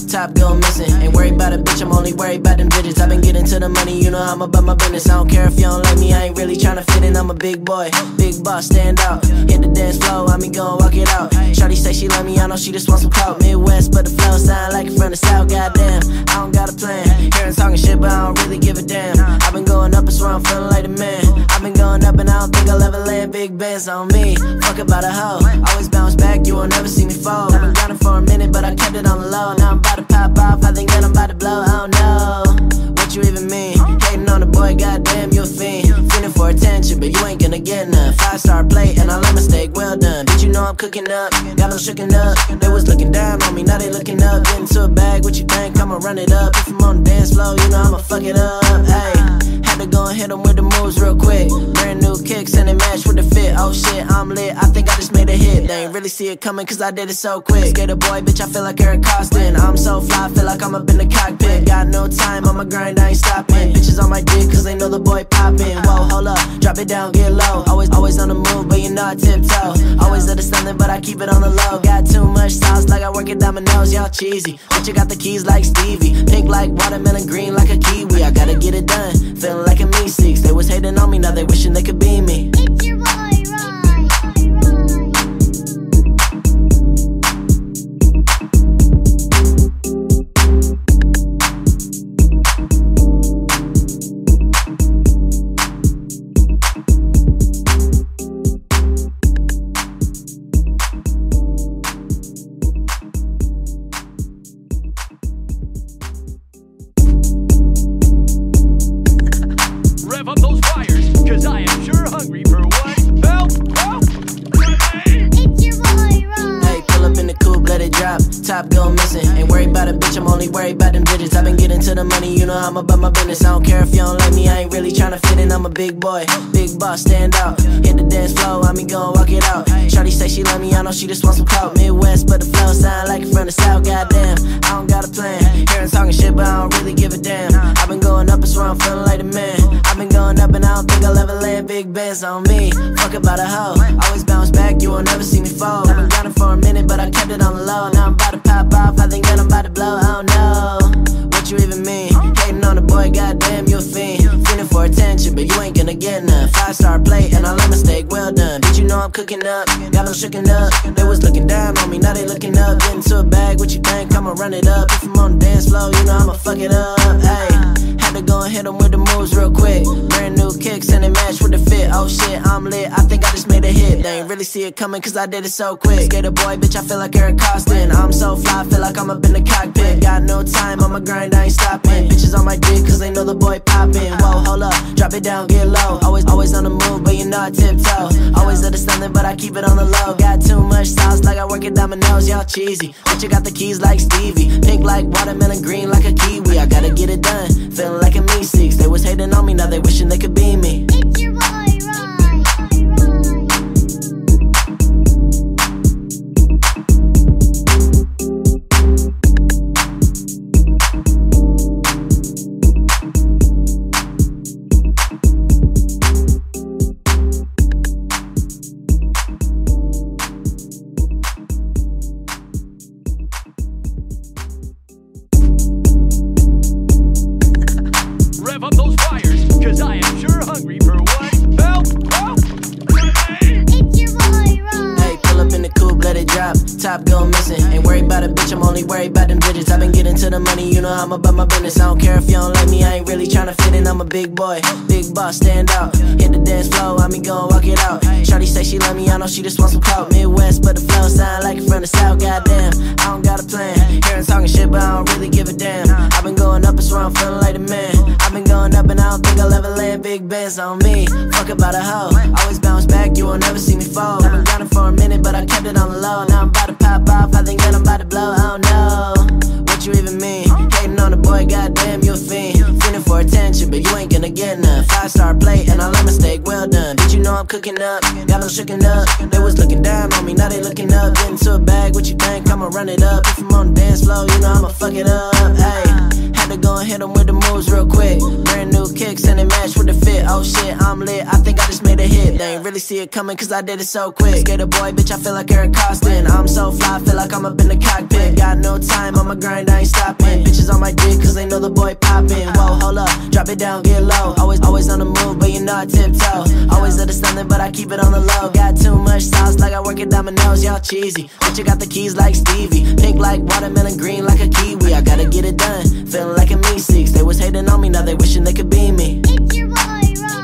top go missing. Ain't worried about a bitch, I'm only worried about them digits. I've been getting to the money, you know I'm about my business. I don't care if you don't like me, I ain't really tryna fit in. I'm a big boy, big boss, stand out. Hit the dance floor, I mean gon' walk it out. Shawty say she love me, I know she just wants some clout. Midwest, but the flow sound like it from the south. Goddamn, I don't got a plan. Hearing talking shit, but I don't really give a damn. I've been going up, it's where I'm feeling like the man. I've been going up and I don't think I'll ever land. Big bands on me, fuck about a hoe. Always bounce back, you won't never see me fall. I've been grinding for a minute, but I kept it on the low. Now I'm about to pop off, I think that I'm about to blow. I don't know what you even mean. Hating on the boy, goddamn, you a fiend. Feeling for attention, but you ain't gonna get none. 5-star plate, and I love my steak well done. Did you know I'm cooking up? Got them shooken up. They was looking down on me, now they looking up. Get into a bag, what you think? I'ma run it up. If I'm on the dance floor, you know I'ma fuck it up. Ayy, had to go and hit them with the moves real quick. Brand new kicks and they match with the fit. Oh shit, I'm lit, I think I just made a hit. They ain't really see it coming cause I did it so quick. Skater boy, bitch, I feel like Eric Costin. I'm so fly, feel like I'm up in the cockpit. Got no time on my grind, I ain't stopping. Bitches on my dick cause they know the boy poppin'. Whoa, hold up, drop it down, get low. Always on the move, but you know I tiptoe. Always understanding, but I keep it on the low. Got too much sauce, like I work at Domino's, y'all cheesy. But you got the keys like Stevie. Pink like watermelon, green like a kiwi. I gotta get it done, feeling like a me-6. They was hating on me, now they wishing they could be me. It's your boy, Rev up those fires, cause I am sure hungry for one belt. It's your boy, Ron. Hey, pull up in the coupe, let it drop. Top go missing. Ain't worried about a bitch, I'm only worried about them digits. I've been getting to the money, you know I'm about my business. I don't care if you don't like me, I ain't really tryna fit in. I'm a big boy, big boss, stand out. Hit the dance floor, I mean gon' walk it out. Shawty say she love me, I know she just wants some clout. Midwest, but the flow sound like it from the south. Goddamn, I don't got a plan. Hearing talking shit, but I don't really give a damn. I've been going up, it's where I'm feeling like the man. I've been going up and I don't think I'll ever land. Big bands on me, fuck about a hoe. Always bounce back, you won't never see me fall. I've been grinding for a minute, but I kept it on the low. Now I'm about to pop off, I think that I'm about to blow. I don't know what you even mean. Hating on the boy, goddamn, you a fiend. Feeling for attention, but you ain't gonna get none. 5-star plate, and I love my steak well done. Did you know I'm cooking up? Got them shooken up. They was looking down on me, now they looking up. Get into a bag, what you think? I'ma run it up. If I'm on the dance floor, you know I'ma fuck it up. Ayy, had to go and hit them with the moves real quick. Brand new kicks and they match with the fit. Oh shit, I'm lit, I think I just made a hit. They ain't really see it coming cause I did it so quick. Skater boy, bitch, I feel like Eric Costin. I'm so fly, feel like I'm up in the cockpit. Got no time on my grind, I ain't stopping. Bitches on my dick cause they know the boy poppin'. Whoa, hold up, drop it down, get low. Always on the move, but you know I tiptoe. Always understanding, but I keep it on the low. Got too much sauce, like I work at Domino's, y'all cheesy. But you got the keys like Stevie. Pink like watermelon, green like a kiwi. I gotta get it done, feeling like a me-6. They was hating on me, now they wishing they could be me. It's your boy, Ron. Rev up those fires, cause I am sure hungry for one belt. It's your boy, Ron. Hey, pull up in the coupe, let it drop. Top go missing. Ain't worried about a bitch, I'm only worried about them digits. I've been getting to the money, you know I'm about my business. I don't care if you don't like me, I ain't really tryna fit in. I'm a big boy, big boss, stand out. Hit the dance floor, I mean gon' walk it out. Shawty say she love me, I know she just wants some clout. Midwest, but the flow sound like it from the south. Goddamn, I don't got a plan. Hearing talking shit, but I don't really give a damn. I've been going up, it's where I'm feeling like the man. I've been going up and I don't think I'll ever land. Big bands on me, fuck about a hoe. Always bounce back, you won't never see me fall. I've been grinding for a minute, but I kept it on the low. Now I'm about to pop off, I think that I'm about to blow. I don't know what you even mean. Hating on the boy, goddamn, you a fiend. Feeling for attention, but you ain't gonna get none. 5-star plate, and I love my steak well done. Did you know I'm cooking up? Got them shooken up. They was looking down on me, now they looking up. Get into a bag, what you think? I'ma run it up. If I'm on the dance floor, you know I'ma fuck it up. Ayy, had to go and hit them with the moves real quick. Brand new kicks and they match with the fit. Oh shit, I'm lit, I think I just made a hit. They ain't really see it coming cause I did it so quick. Skater boy, bitch, I feel like Eric Costin. I'm so fly, feel like I'm up in the cockpit. Got no time, on my grind, I ain't stopping. Bitches on my dick cause they know the boy poppin'. Whoa, hold up, drop it down, get low. Always on the move, but you know I tiptoe. Always understanding, but I keep it on the low. Got too much sauce, like I work at Domino's, y'all cheesy. But you got the keys like Stevie. Pink like watermelon, green like a kiwi. I gotta get it done, feeling like a me-6. They was hating on me, now they wishing they could be me. It's your boy, Ron.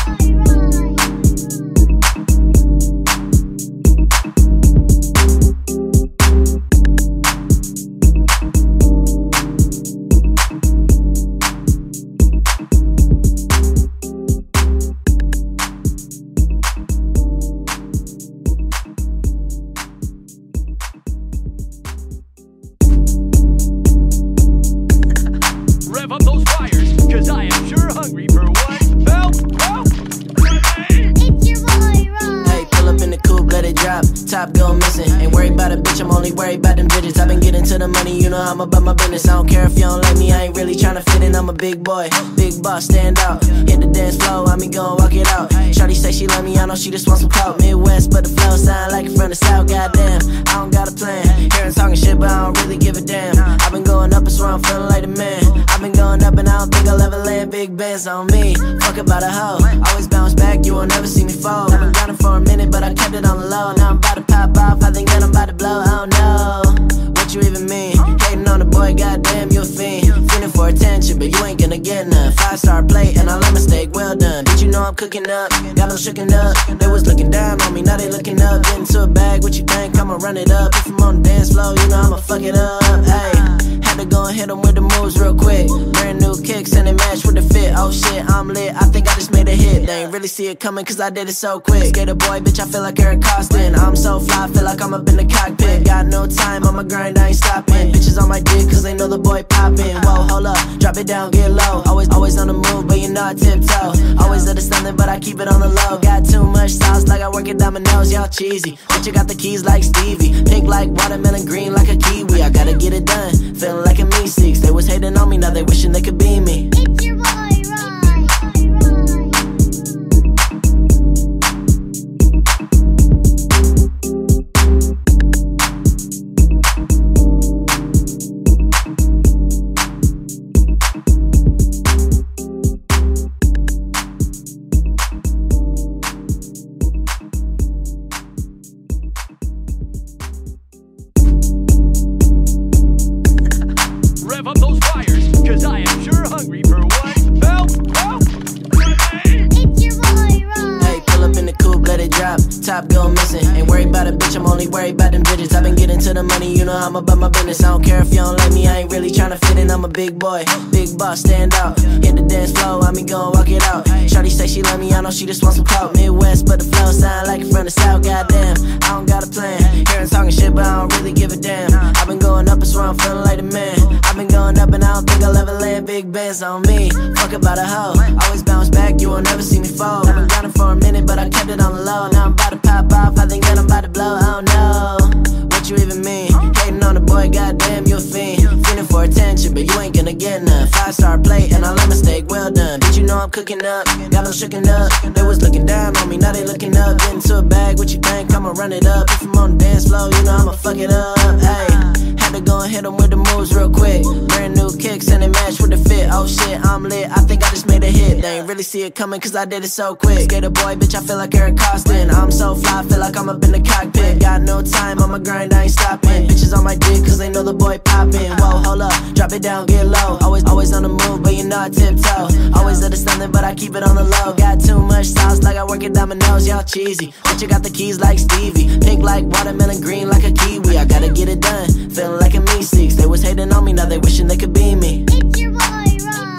Rev up those fires, cause I am sure hungry for one. Belt, It's your boy, Ron. Hey, pull up in the coupe, let it drop. Top go missing. Ain't worried about a bitch, I'm only worried about them digits. I've been getting to the money, you know I'm about my business. I don't care if you don't like me, I ain't really tryna fit in. I'm a big boy, big boss, stand out. Hit the dance floor, I mean go and walk it out. Shawty say she love me, I know she just wants some clout. Midwest, but the flow sound like it from the south. Goddamn, I don't got a plan. Hearing talking shit, but I don't really give a damn. I've been going up, it's where I'm feeling like the man. I've been going up and I don't think I'll ever land. Big bands on me, fuck about a hoe. Always bounce back, you won't never see me fall. I've been grinding for a minute, but I kept it on the low. Now I'm about to pop off, I think that I'm about to blow. Oh no, what you even mean? Hating on the boy, goddamn, you a fiend. Feeling for attention, but you ain't gonna get none. 5-star plate, and I let mistake, well done. Did you know I'm cooking up? Got them shooken up. They was looking down on me, now they looking up. Get into a bag, what you think? I'ma run it up. If I'm on the dance floor, you know I'ma fuck it up. Ayy, had to go and hit them with the moves real quick. Brand new kicks and they match with the fit. Oh shit, I'm lit, I think I just made a hit. They ain't really see it coming cause I did it so quick. Skater boy, bitch, I feel like Eric Costin. I'm so fly, feel like I'm up in the cockpit. Got no time, on my grind, I ain't stopping. Bitches on my dick cause they know the boy poppin'. Whoa, hold up, drop it down, get low. Always on the move, but you know I tiptoe. Always understanding, but I keep it on the low. Got too much sauce, like I work at Domino's, y'all cheesy. But you got the keys like Stevie. Pink like watermelon, green like a kiwi. I gotta get it done, feeling like a me-6. They was hating on me, now they wishing they could be me. It's your boy, Ron. rev up those fires, cause I am sure hungry for one. Belt, It's your boy, Ron. Hey, pull up in the coupe, let it drop. Top go missing. Ain't worried about a bitch, I'm only worried about them digits. I've been getting to the money, you know I'm about my business. I don't care if you don't like me, I ain't really tryna fit in. I'm a big boy, big boss, stand out. Hit the dance floor, I mean go and walk it out. Shawty say she love me, I know she just wants some clout. Midwest, but the flow sound like it from the south. Goddamn, I don't got a plan. Hearing talking shit, but I don't really give a damn. I've been going up, it's where I'm feeling like the man. I've been going up and I don't think I'll ever land. Big bands on me, fuck about a hoe. Always bounce back, you won't never see me fall. I've been grinding for a minute, but I kept it on the low. Now I'm about to pop off, I think that I'm about to blow. Oh no, what you even mean? Hating on the boy, goddamn, you a fiend. Feeling for attention, but you ain't gonna get none. 5-star plate, and I let mistake, well done. Did you know I'm cooking up? Got them shooken up. They was looking down on me, now they looking up. Get into a bag, what you think? I'ma run it up. If I'm on the dance floor, you know I'ma fuck it up. Ayy, had to go and hit them with the moves real quick. Brand new kicks and they match with the fit. Oh shit, I'm lit, I think I just made a hit. They ain't really see it coming cause I did it so quick. Skater boy, bitch, I feel like Eric Costin. I'm so fly, feel like I'm up in the cockpit. Got no time, on my grind, I ain't stopping. Bitches on my dick cause they know the boy poppin'. Whoa, hold up, drop it down, get low. Always on the move, but you know I tiptoe. Always understanding, but I keep it on the low. Got too much sauce, like I work at Domino's, y'all cheesy. But you got the keys like Stevie. Pink like watermelon, green like a kiwi. I gotta get it done, feeling like a me-6. They was hating on me, now they wishing they could be me. It's your boy, Ron.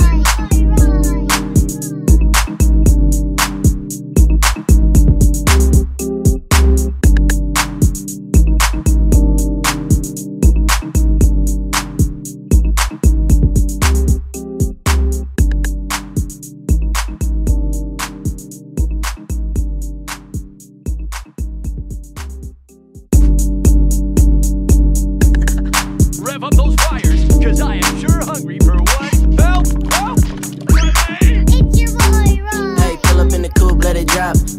rev up those fires, cause I am sure hungry for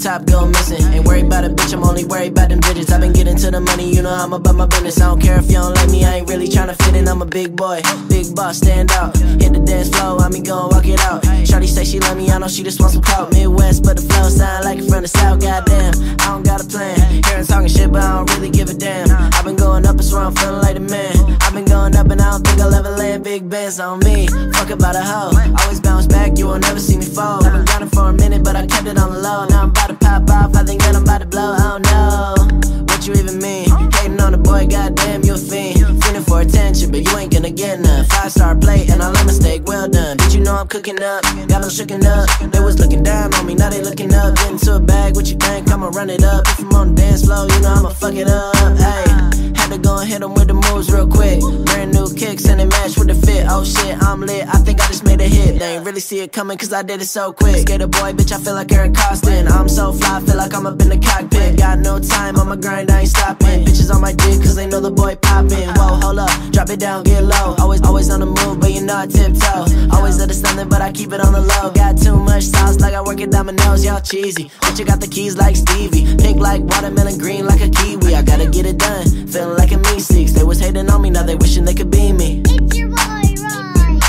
top go missing. Ain't worried about a bitch, I'm only worried about them digits. I've been getting to the money, you know I'm about my business. I don't care if you don't like me, I ain't really tryna fit in. I'm a big boy, big boss, stand out. Hit the dance floor, I mean gon' walk it out. Shawty say she love me, I know she just wants some clout. Midwest, but the flow sound like it from the south. Goddamn, I don't got a plan. Hearing talking shit, but I don't really give a damn. I've been going up, it's where I'm feeling like a man. I've been going up and I don't think I'll ever land. Big bands on me, fuck about a hoe. Always bounce back, you won't never see me fall. I've been grinding for a minute, but I kept it on the low. Now I'm about to pop off, I think that I'm about to blow. I don't know what you even mean. Hating on the boy, goddamn, you a fiend. Feeling for attention, but you ain't gonna get none. 5-star plate, and I let mistake, well done. Did you know I'm cooking up? Got them shooken up. They was looking down on me, now they looking up. Get into a bag, what you think? I'ma run it up. If I'm on the dance floor, you know I'ma fuck it up. Ayy, had to go and hit them with the moves real quick. Brand new kicks and they match with the fit. Oh shit, I'm lit, I think I just made a hit. They ain't really see it coming cause I did it so quick. Skater boy, bitch, I feel like Eric Costin. I'm so fly, feel like I'm up in the cockpit. Got no time, on my grind, I ain't stopping. Bitches on my dick cause they know the boy poppin'. Whoa, hold up, drop it down, get low. Always on the move, but you know I tiptoe. Always understanding, but I keep it on the low. Got too much sauce, like I work at Domino's, y'all cheesy. Bitch, you got the keys like Stevie. Pink like watermelon, green like a kiwi. I gotta get it done, feeling like a me-six. They was hating on me, now they wishing they could be me. It's your boy, Ron.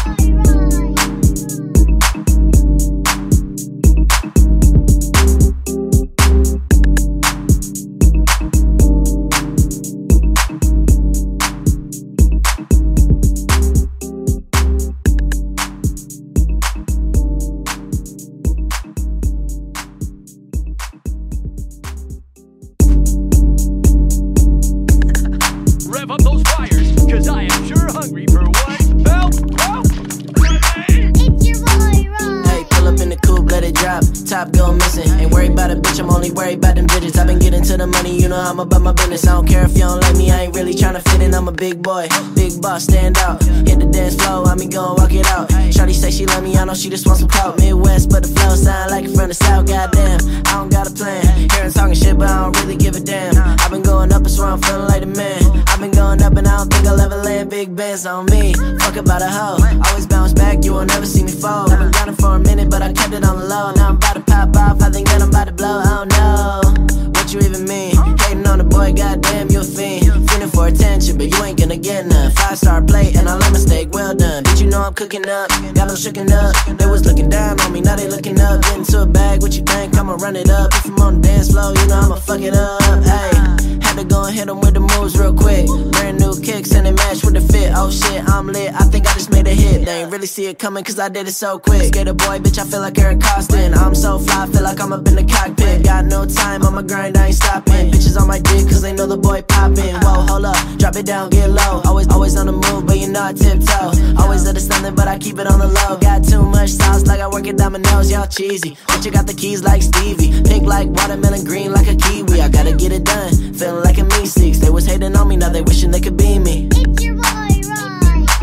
Rev up those fires, cause I am sure hungry for one. Bell, It's your boy, Ron. Hey, pull up in the coupe, let it drop. Top go missing. Ain't worried about a bitch, I'm only worried about them digits. I've been getting to the money, you know I'm about my business. I don't care if you don't like me, I ain't really tryna fit in. I'm a big boy, big boss, stand out. Hit the dance floor, I mean gon' walk it out. Shawty say she love me, I know she just wants some clout. Midwest, but the flow sound like it from the south. Goddamn, I don't got a plan. Hearing talking shit, but I don't really give a damn. I've been going up, it's where I'm feeling like a man. I've been going up and I don't think I'll ever land. Big bands on me, fuck about a hoe. Always bounce back, you won't never see me fall. I've been grinding for a minute, but I kept it on the low. Now I'm about to pop off, I think that I'm about to blow. I don't know what you even mean. Hating on the boy, goddamn, you a fiend. Feeling for attention, but you ain't gonna get none. 5-star plate, and I let mistake, well done. Did you know I'm cooking up? Got them shooken up. They was looking down on me, now they looking up. Get into a bag, what you think? I'ma run it up. If I'm on the dance floor, you know I'ma fuck it up. Ayy, had to go and hit them with the moves real quick. Brand new kicks and they match with the fit. Oh shit, I'm lit, I think I just made a hit. They ain't really see it coming cause I did it so quick. Skater boy, bitch, I feel like Eric Costin. I'm so fly, feel like I'm up in the cockpit. Got no time, on my grind, I ain't stopping. Bitches on my dick cause they know the boy poppin'. Whoa, hold up, drop it down, get low. Always on the move, but you know I tiptoe. Always understanding, but I keep it on the low. Got too much sauce, like I work at Domino's, y'all cheesy. Bitch, you got the keys like Stevie. Pink like watermelon, green like a kiwi. I gotta get it done, feeling like a me-six. They was hating on me, now they wishing they could be me. It's your boy, Ron.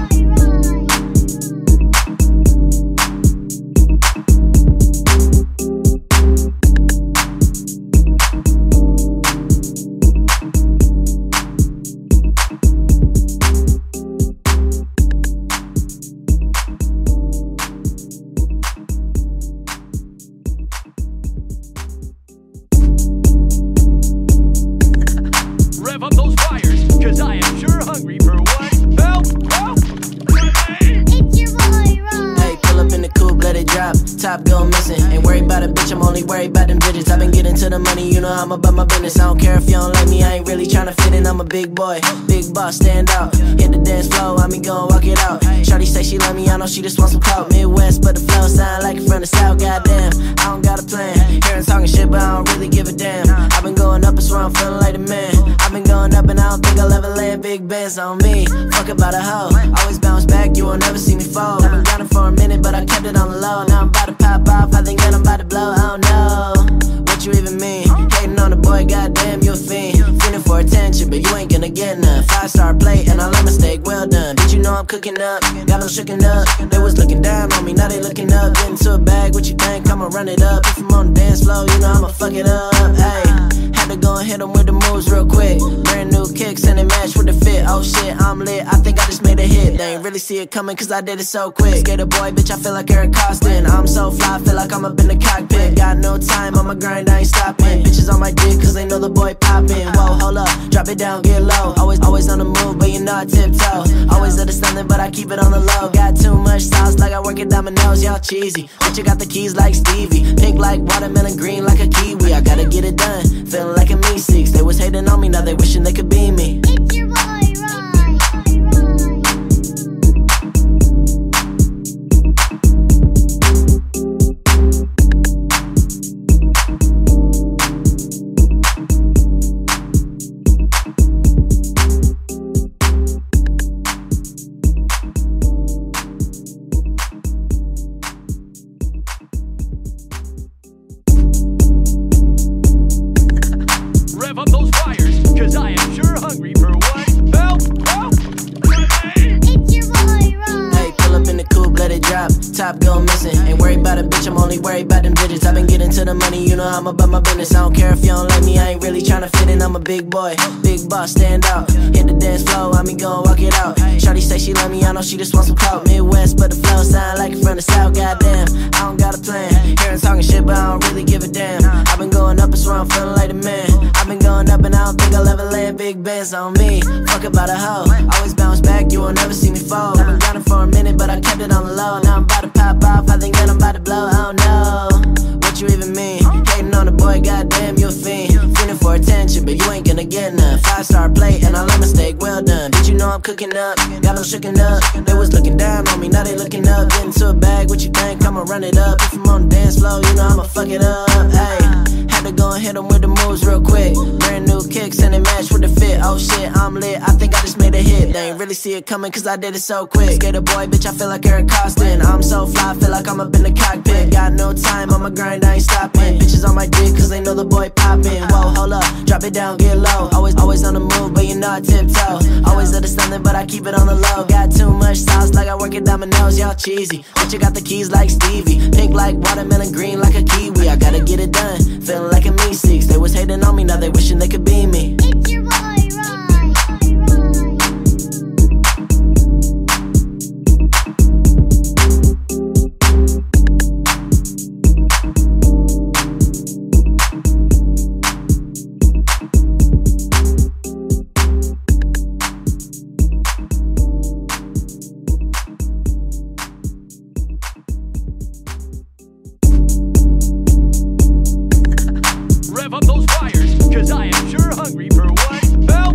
rev up those fires, cause I am sure hungry for one. Bell, It's your boy, Ron. Hey, pull up in the coupe, let it drop. Top go missing. Ain't worried about a bitch, I'm only worried about them digits. I've been getting to the money, you know I'm about my business. I don't care if you don't like me, I ain't really tryna fit in. I'm a big boy, big boss, stand out. Hit the dance floor, I mean gon' walk it out. Shawty say she love me, I know she just wants some clout. Midwest, but the flow sound like it from the south. Goddamn, I don't got a plan. Hearing talking shit, but I don't really give a damn. I've been going up, it's where I'm feeling like a man. I've been going up and I don't think I'll ever land. Big bands on me, fuck about a hoe. Always bounce back, you won't never see me fall. I've been grinding for a minute, but I kept it on the low. Now I'm about to pop off, I think that I'm about to blow. I don't know what you even mean. Hating on the boy, goddamn, you a fiend. Feeling for attention, but you ain't gonna get none. 5-star plate, and I let mistake, well done. Did you know I'm cooking up? Got them shooken up. They was looking down on me, now they looking up. Get into a bag, what you think? I'ma run it up. If I'm on the dance floor, you know I'ma fuck it up. Ayy, had to go and hit them with the moves real quick. Brand new kicks and they match with the fit. Oh shit, I'm lit, I think I just made a hit. They ain't really see it coming cause I did it so quick. Skater boy, bitch, I feel like Eric Costin. I'm so fly, feel like I'm up in the cockpit. Got Got no time, on my grind, I ain't stopping. Bitches on my dick, cause they know the boy poppin'. Whoa, hold up, drop it down, get low. Always on the move, but you know I tiptoe. Always understanding, but I keep it on the low. Got too much sauce, like I work at Domino's, y'all cheesy. Bitch, you got the keys like Stevie. Pink like watermelon, green like a kiwi. I gotta get it done, feeling like a me-6. They was hating on me, now they wishing they could be me. It's your boy, Ron. Rev up those fires, cause I am sure hungry for one. Bell, It's your boy, Ron. Hey, pull up in the coupe, let it drop. Top go missing. Ain't worried about a bitch, I'm only worried about them digits. I've been getting to the money, you know I'm about my business. I don't care if you don't like me, I ain't really tryna fit in. I'm a big boy, big boss, stand out. Hit the dance floor, I mean go walk it out. Shawty say she love me, I know she just wants some clout. Midwest, but the flow sound like it from the south. Goddamn, I don't got a plan. Hearing talking shit, but I don't really give a damn. I've been going up, it's where I'm feeling like the man. I've been going up and I don't think I'll ever land. Big bands on me, fuck about a hoe. Always bounce back, you will never see me fall. I've been grinding for a minute, but I kept it on the low. Now I'm about to pop off, I think that I'm about to blow. I don't know what you even mean. Hating on the boy, goddamn, you a fiend. Feeling for attention, but you ain't gonna get none. 5-star plate, and I let mistake, well done. Did you know I'm cooking up? Got them shooken up. They was looking down on me, now they looking up. Get into a bag, what you think? I'ma run it up. If I'm on the dance floor, you know I'ma fuck it up. Ayy, had to go and hit them with the moves real quick. Brand new kicks and they match with the fit. Oh shit, I'm lit, I think I just made a hit. They ain't really see it coming cause I did it so quick. Skater boy, bitch, I feel like Eric Costin. I'm so fly, I feel like I'm up in the cockpit. Got no time, on my grind, I ain't stopping. Bitches on my dick cause they know the boy poppin'. Whoa, hold up, drop it down, get low. Always on the move, but you know I tiptoe. Always understanding, but I keep it on the low. Got too much sauce, like I work at Domino's, y'all cheesy. Bitch, you got the keys like Stevie. Pink like watermelon, green like a kiwi. I gotta get it done, feeling like a me-6. They was hating on me, now they wishing they could be me. It's your boy, Ron. rev up those fires, cause I am sure hungry for one. Bell,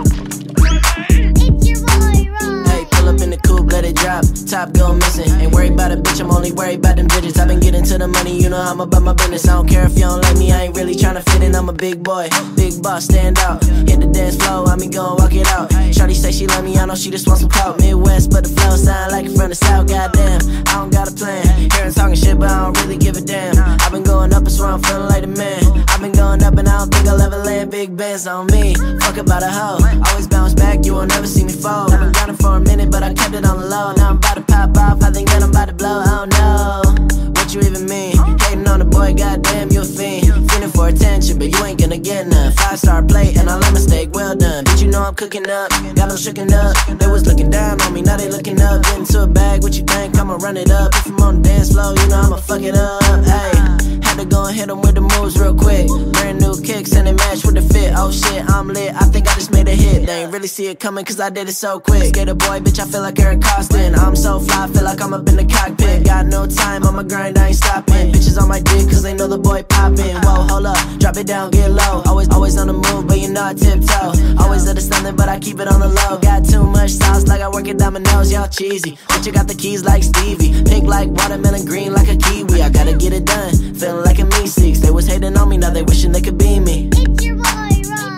It's your boy, Ron. Hey, pull up in the coupe, let it drop. Top go missing. Ain't worried about a bitch, I'm only worried about them digits. I've been getting to the money, you know I'm about my business. I don't care if you don't like me, I ain't really tryna fit in. I'm a big boy, big boss, stand out. Hit the dance floor, I mean go walk it out. Shawty say she love me, I know she just wants some clout. Midwest, but the flow sound like it from the south. Goddamn, I don't got a plan. Hearing talking shit, but I don't really give a damn. I've been going up, it's where I'm feeling like the man. I've been going up and I don't think I'll ever land. Big bands on me, fuck about a hoe. Always bounce back, you will never see me fall. I've been grinding for a minute, but I kept it on the low. Now I'm about to pop off, I think that I'm about to blow. I don't know what you even mean. Hating on the boy, goddamn, you a fiend. Feeling for attention, but you ain't gonna get none. 5-star plate, and I let mistake, well done. Did you know I'm cooking up? Got them shooken up. They was looking down on me, now they looking up. Get into a bag, what you think? I'ma run it up. If I'm on the dance floor, you know I'ma fuck it up. Ayy, had to go and hit them with the moves real quick. Brand new kicks and they match with the fit. Oh shit, I'm lit, I think I just made a hit. They ain't really see it coming cause I did it so quick. Skater boy, bitch, I feel like Eric Costin. I'm so fly, I feel like I'm up in the cockpit. Got no time, on my grind, I ain't stopping. Bitches on my dick cause they know the boy poppin'. Whoa, hold up, drop it down, get low. Always on the move, but you know I tiptoe. Always understanding, but I keep it on the low. Got too much sauce, like I work at Domino's, y'all cheesy. Bitch, you got the keys like Stevie. Pink like watermelon, green like a kiwi. I gotta get it done, feeling like a me-6. They was hating on me, now they wishing they could be me. It's your boy, Ron.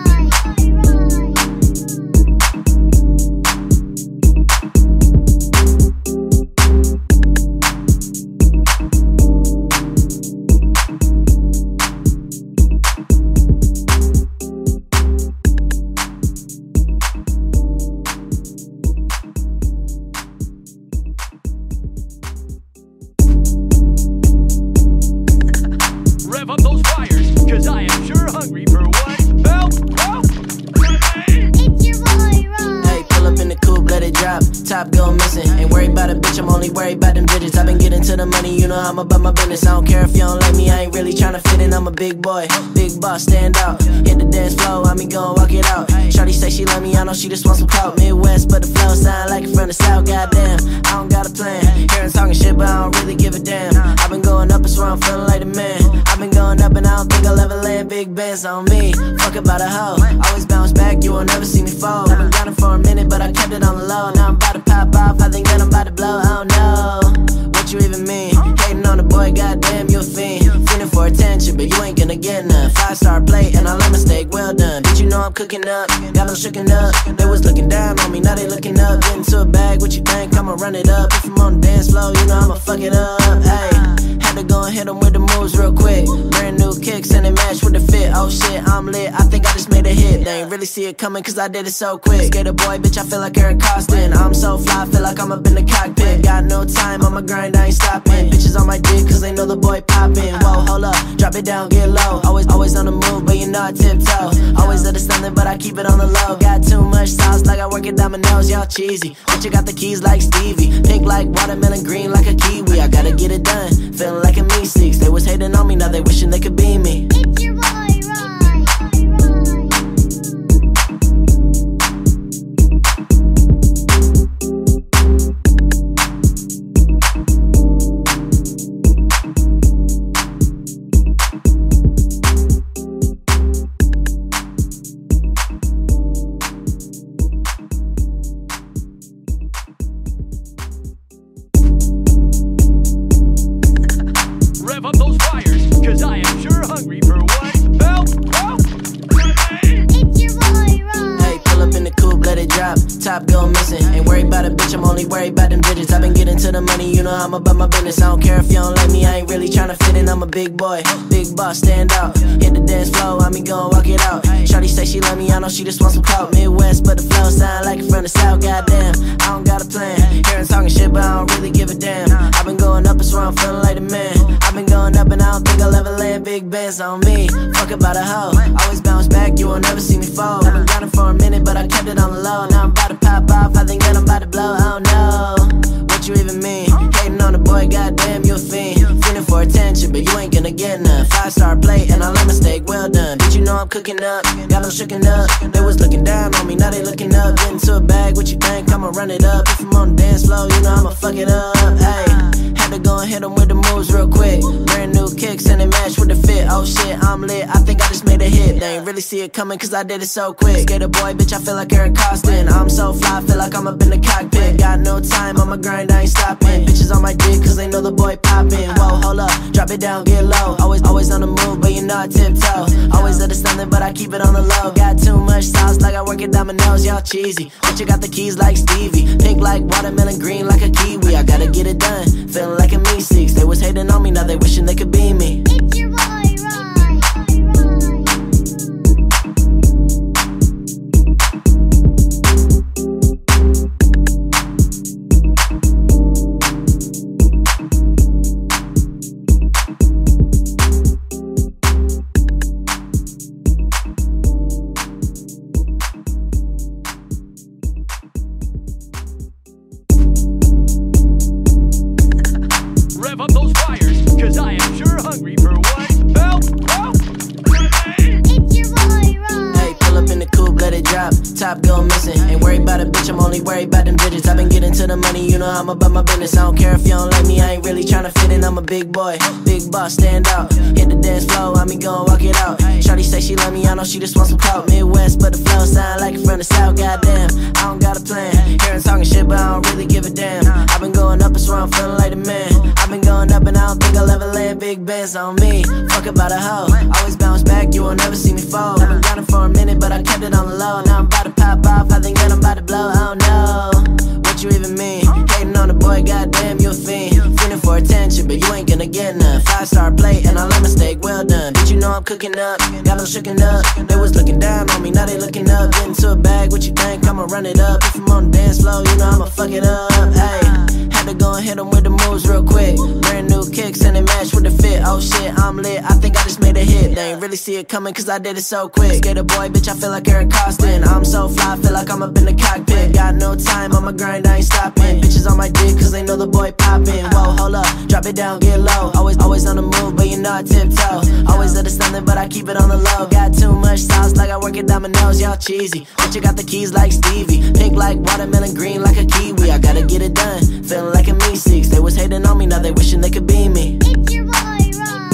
rev up those fires, cause I am sure hungry I'm about my business. I don't care if you don't like me, I ain't really tryna fit in. I'm a big boy, big boss, stand out. Hit the dance floor, I mean gon' walk it out. Shawty say she love me, I know she just wants some clout. Midwest, but the flow sound like it from the south. Goddamn, I don't got a plan. Hearing talking shit, but I don't really give a damn. I've been going up, it's where I'm feeling like the man. I've been going up and I don't think I'll ever land. Big bands on me, fuck about a hoe. Always bounce back, you will never see me fall. I've been grinding for a minute, but I kept it on the low. Now I'm about to pop off, I think that I'm about to blow. I don't know what you even mean. Hating on the boy, goddamn, you a fiend. Feeling for attention, but you ain't gonna get none. 5-star plate, and I let mistake, well done. Did you know I'm cooking up? Got them shooken up. They was looking down on me, now they looking up. Get into a bag, what you think? I'ma run it up. If I'm on the dance floor, you know I'ma fuck it up. Ayy, had to go and hit them with the moves real quick. Brand new kicks and they match with the fit. Oh shit, I'm lit, I think I just made a hit. They ain't really see it coming cause I did it so quick. Skater boy, bitch, I feel like Eric Costin. I'm so fly, feel like I'm up in the cockpit. Got no time, on my grind, I ain't stopping. Bitches on my dick cause they know the boy poppin'. Whoa, hold up, drop it down, get low. Always on the move, but you know I tiptoe. Always understanding, but I keep it on the low. Got too much sauce, like I work it Domino's, y'all cheesy. But you got the keys like Stevie. Pink like watermelon, green like a kiwi. I gotta get it done, feeling like a me six. They was hating on me, now they wishing they could be me. It's your boy, Ron. Rev up those fires, cause I am sure hungry for one. Bell, It's your boy, Ron. Hey, pull up in the coupe, let it drop. Top go missing. Ain't worried about a bitch, I'm only worried about them digits. I've been getting to the money, you know I'm about my business. I don't care if you don't like me, I ain't really tryna fit in. I'm a big boy, big boss, stand out. Hit the dance floor, I mean gon' walk it out. Shawty say she love me, I know she just wants some clout. Midwest, but the flow sound like it from the south. Goddamn, I don't got a plan. Hearing talking shit, but I don't really give a damn. I've been going up, it's where I'm feeling like the man. I've been going up and I don't think I'll ever land. Big bands on me, fuck about a hoe. Always bounce back, you will never see me fall. I've been grinding for a minute, but I kept it on the low. Now I'm about to pop off, I think that I'm about to blow. I don't know what you even mean. Hating on the boy, goddamn, you a fiend. Feeling for attention, but you ain't gonna get none. 5-star plate, and I let mistake, well done. Did you know I'm cooking up? Got them shooken up. They was looking down on me, now they looking up. Get into a bag, what you think? I'ma run it up. If I'm on the dance floor, you know I'ma fuck it up. Ayy, had to go and hit them with the moves real quick. Brand new kicks and they match with the fit. Oh shit, I'm lit, I think I just made a hit. They ain't really see it coming cause I did it so quick. Skater boy, bitch, I feel like Eric Costin. I'm so fly, feel like I'm up in the cockpit. Got no time, on my grind, I ain't stopping. Bitches on my dick cause they know the boy poppin'. Whoa, hold up, drop it down, get low. Always on the move, but you know I tiptoe. Always understanding, but I keep it on the low. Got too much sauce, like I work it Domino's, y'all cheesy. But you got the keys like Stevie. Pink like watermelon, green like a kiwi. I gotta get it done, feeling like a me six. They was hating on me, now they wishing they could be me. It's your boy, Ron. rev up those fires, cause I am sure hungry for one. Bell, It's your boy, Ron. Hey, pull up in the coupe, let it drop. Top go missing. Ain't worried about a bitch, I'm only worried about them digits. I've been getting to the money, you know I'm about my business. I don't care if you don't like me, I ain't really tryna fit in. I'm a big boy, big boss, stand out. Hit the dance floor, I mean gon' walk it out. Shawty say she love me, I know she just wants some clout. Midwest, but the flow sound like it from the south. Goddamn, I don't got a plan. Hearing talking shit, but I don't really give a damn. I've been going up, it's where I'm feeling like the man. I've been going up and I don't think I'll ever land. Big bands on me, fuck about a hoe. Always bounce back, you will never see me fall. I've been grinding for a minute, but I kept it on the low. Now I'm about to pop off, I think that I'm about to blow. I don't know what you even mean. Hating on the boy, goddamn, you a fiend. Feeling for attention, but you ain't gonna get none. 5-star plate, and I let mistake, well done. Did you know I'm cooking up? Got them shooken up. They was looking down on me, now they looking up. Get into a bag, what you think? I'ma run it up. If I'm on the dance floor, you know I'ma fuck it up. Ayy, had to go and hit them with the moves real quick. Brand new kicks and they match with the fit. oh shit, I'm lit, I think I just made a hit. They ain't really see it coming cause I did it so quick. Skater boy, bitch, I feel like Eric Costin. I'm so fly, feel like I'm up in the cockpit. Got no time, on my grind, I ain't stopping. Bitches on my dick cause they know the boy poppin'. Whoa, hold up, drop it down, get low. Always on the move, but you know I tiptoe. Always understanding, but I keep it on the low. Got too much sauce, like I work at Domino's, y'all cheesy. But you got the keys like Stevie. Pink like watermelon, green like a kiwi. I gotta get it done, feeling like a me-6. They was hating on me, now they wishing they could be me. It's your boy, Ron.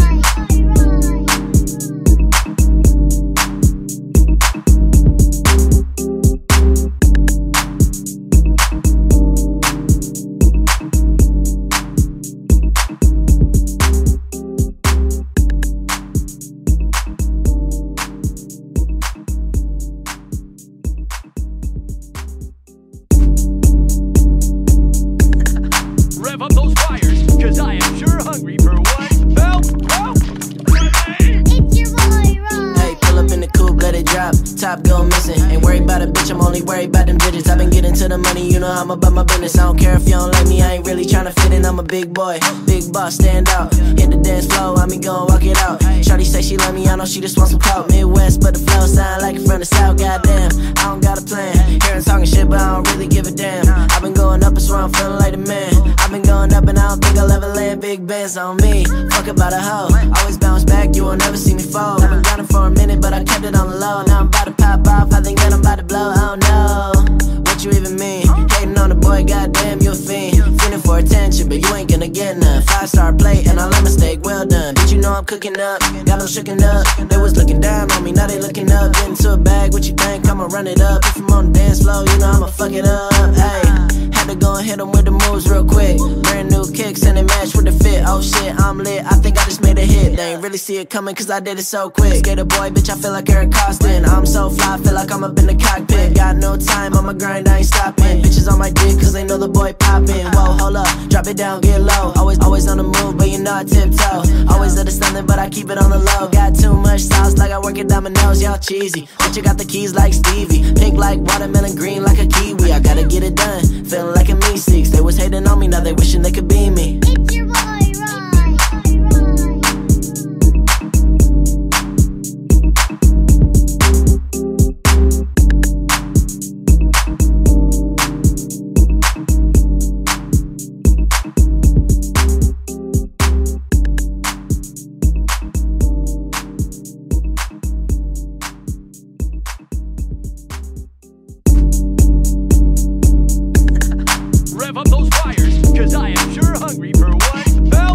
Rev up those fires, cause I am sure hungry for one. Bell, It's your boy, Ron. Hey, pull up in the coupe, let it drop. Top go missing. Ain't worried about a bitch, I'm only worried about them digits. I've been getting to the money, you know I'm about my business. I don't care if you don't like me, I ain't really tryna fit in. I'm a big boy, big boss, stand out. Hit the dance floor, I mean gon' walk it out. Shawty say she love me, I know she just wants some clout. Midwest, but the flow sound like it from the south. Goddamn, I don't got a plan. Hearing talking shit, but I don't really give a damn. I've been going up, it's where I'm feeling like the man. I've been going up and I don't think I'll ever land. Big bands on me, fuck about a hoe. Always bounce back, you will never see me fold. I've been grinding for a minute, but I kept it on the low. Now I'm about to pop off, I think that I'm about to blow. I don't know what you even mean. Hating on the boy, goddamn, you a fiend. Feeling for attention, but you ain't gonna get none. 5-star plate, and I let mistake, well done. Did you know I'm cooking up? Got them shooken up. They was looking down on me, now they looking up. Get into a bag, what you think? I'ma run it up. If I'm on the dance floor, you know I'ma fuck it up. Ayy, had to go and hit them with the moves real quick. Brand new kicks and they match with the fit. Oh shit, I'm lit, I think I just made a hit. They ain't really see it coming cause I did it so quick. Skater boy, bitch, I feel like Eric Costin. I'm so fly, feel like I'm up in the cockpit. Got no time, on my grind, I ain't stopping. Bitches on my dick cause they know the boy poppin'. Whoa, hold up, drop it down, get low. Always on the move, but you know I tiptoe. Always understanding, but I keep it on the low. Got too much sauce, like I work at Domino's, y'all cheesy. But you got the keys like Stevie. Pink like watermelon, green like a kiwi. I gotta get it done, feeling like a me-6. They was hating on me, now they wishing they could be me. It's your boy, Ron. rev up those fires, cause I am sure hungry for one. Bell,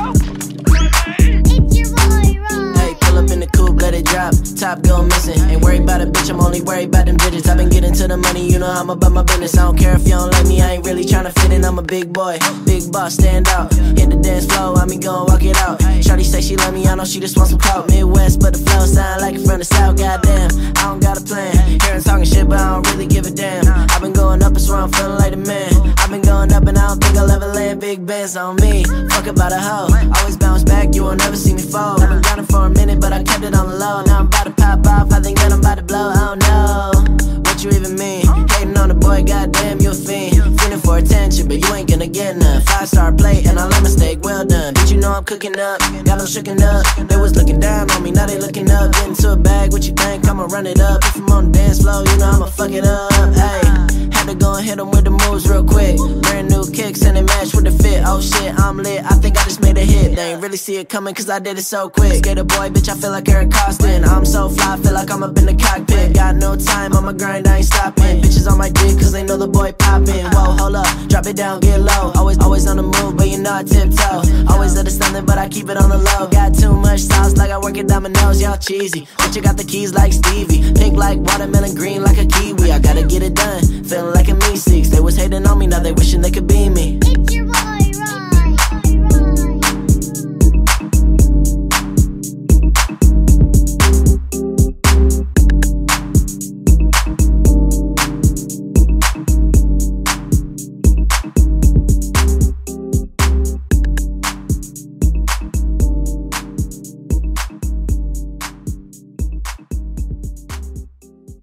It's your boy, Ron. Hey, pull up in the coupe, let it drop. Top go missing. Ain't worried about a bitch, I'm only worried about them digits. I've been getting to the money, you know I'm about my business. I don't care if you don't like me, I ain't really tryna fit in. I'm a big boy, big boss, stand out. Hit the dance floor, I mean gon' walk it out. Shawty say she love me, I know she just wants some clout. Midwest, but the flow sound like it from the south. Goddamn, I don't got a plan. Hearing talking shit, but I don't really give a damn. I've been going up, it's where I'm feeling like the man. I've been going up and I don't think I'll ever land. Big bands on me, fuck about a hoe. Always bounce back, you will never see me fold. I've been grinding for a minute, but I kept it on the low. Now I'm about to pop off, I think that I'm about to blow. I don't know what you even mean. Hating on the boy, goddamn, you a fiend. Feeling for attention, but you ain't gonna get none. 5-star plate, and I let mistake, well done. Did you know I'm cooking up? Got them shooken up. They was looking down on me, now they looking up. Get into a bag, what you think? I'ma run it up. If I'm on the dance floor, you know I'ma fuck it up. Ayy, had to go and hit them with the moves real quick. Brand new kicks and they match with the fit. Oh shit, I'm lit, I think I just made a hit. They ain't really see it coming cause I did it so quick. Skater boy, bitch, I feel like Eric Costin. I'm so fly, feel like I'm up in the cockpit. Got no time, on my grind, I ain't stopping. Bitches on my dick cause they know the boy poppin'. Whoa, hold up, drop it down, get low. Always on the move, but you know I tiptoe. Always understanding, but I keep it on the low. Got too much sauce, like I work at Domino's, y'all cheesy. But you got the keys like Stevie. Pink like watermelon, green like a kiwi. I gotta get it done, feeling like a me-6. They was hating on me, now they wishing they could be me. It's your boy, Ron.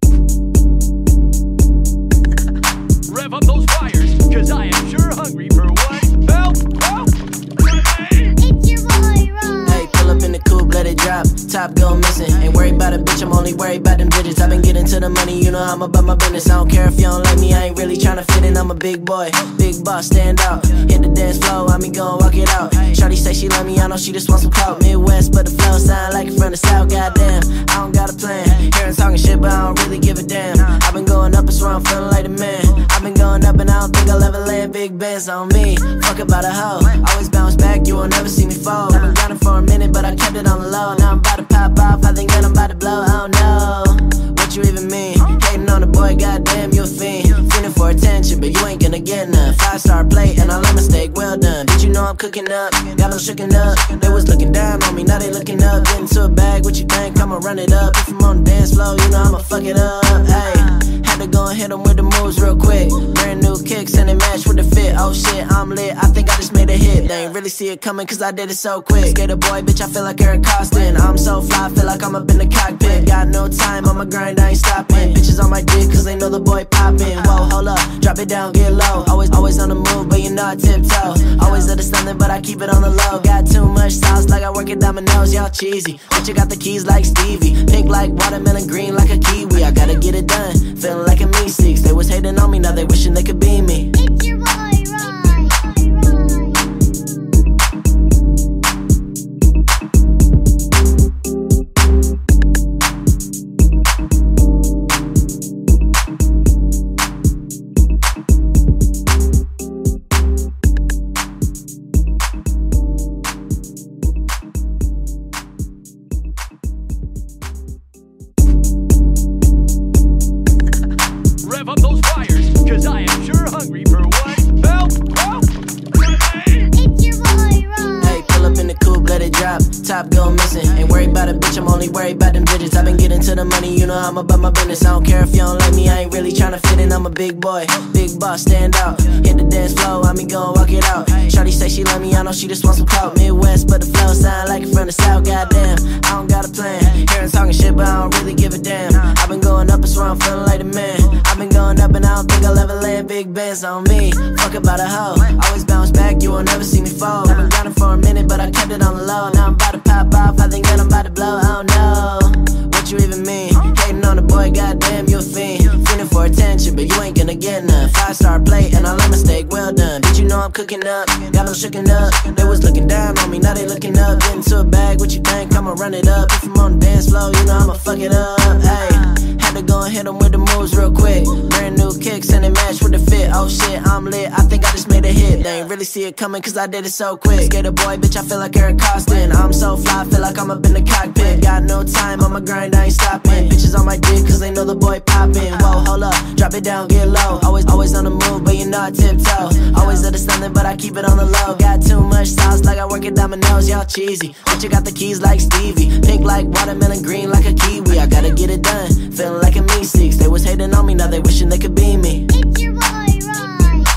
rev up those fires, cause I am sure hungry for one. top go missing. Ain't worried about a bitch, I'm only worried about them digits. I've been getting to the money, you know I'm about my business. I don't care if you don't like me, I ain't really tryna fit in. I'm a big boy, big boss, stand out. Hit the dance floor, I mean gon' walk it out. Shawty say she love me, I know she just wants some clout. Midwest, but the flow sound like it from the south. Goddamn, I don't got a plan. Hearing talking shit, but I don't really give a damn. I've been going up, it's where I'm feeling like the man. I've been going up and I don't think I'll ever land. Big bands on me, fuck about a hoe. Always bounce back, you will never see me fall. I've been grinding for a minute, but I kept it on the low. Now I'm about to pop off, I think that I'm about to blow. I don't know what you even mean. Hating on the boy, goddamn, you a fiend. Feeling for attention, but you ain't gonna get none. 5-star plate, and I love mistake, well done. Did you know I'm cooking up? Got them shooken up. They was looking down on me, now they looking up. Get into a bag, what you think? I'ma run it up. If I'm on the dance floor, you know I'ma fuck it up. Ayy, had to go and hit them with the moves real quick. Brand new kicks and they match with the fit. Oh shit, I'm lit, I think I just made a hit. They ain't really see it coming cause I did it so quick. Skater boy, bitch, I feel like Eric Costin. I'm so fly, feel like I'm up in the cockpit. Got no time, on my grind, I ain't stopping. Bitches on my dick cause they know the boy poppin'. Whoa, hold up, drop it down, get low. Always on the move, but you know I tiptoe. Always understanding, but I keep it on the low. Got too much sauce, like I work at Domino's, y'all cheesy. But you got the keys like Stevie. Pink like watermelon, green like a kiwi. I gotta get it done, feeling like a me-6. They was hating on me, now they wishing they could be me. It's your boy, Ryan. Rev up those fires, cause I am sure hungry for one. Belt, ready? It's your boy, Ryan. Hey, pull up in the coupe, let it drop. Top go missing. Ain't worried about a bitch, I'm only worried about them digits. I've been getting to the money, you know I'm about my business. I don't care if you don't like me, I ain't really tryna fit in. I'm a big boy, big boss, stand out. Hit the dance floor, I mean gon' walk it out. Shawty say she love me, I know she just wants some clout. Midwest, but the flow sound like it from the south. Goddamn, I don't got a plan. Hearing talking shit, but I don't really give a damn. I've been going up, it's where I'm feeling like the man. I've been going up and I don't think I'll ever land. Big bands on me, fuck about a hoe. Always bounce back, you will never see me fall. I've been grinding for a minute, but I kept it on the low. Now I'm about to pop off, I think that I'm about to blow. I don't know what you even mean. Hating on the boy, goddamn, you a fiend. Feeling for attention, but you ain't gonna get none. 5-star plate, and I love mistake, well done. Did you know I'm cooking up? Got them shooken up. They was looking down on me, now they looking up. Get into a bag, what you think? I'ma run it up. If I'm on the dance floor, you know I'ma fuck it up. Ayy, had to go and hit them with the moves real quick. Brand new kicks and they match with the fit. Oh shit, I'm lit, I think I just made a hit. They ain't really see it coming cause I did it so quick. Skater boy, bitch, I feel like Eric Costin. I'm so fly, feel like I'm up in the cockpit. Got no time, on my grind, I ain't stopping. Bitches on my dick cause they know the boy poppin'. Whoa, hold up, drop it down, get low. Always on the move, but you know I tiptoe. Always understanding, but I keep it on the low. Got too much sauce, like I work at Domino's, y'all cheesy. But you got the keys like Stevie. Pink like watermelon, green like a kiwi. I gotta get it done, feeling like a me-6. They was hating on me, now they wishing they could be me. It's your boy, Ryan.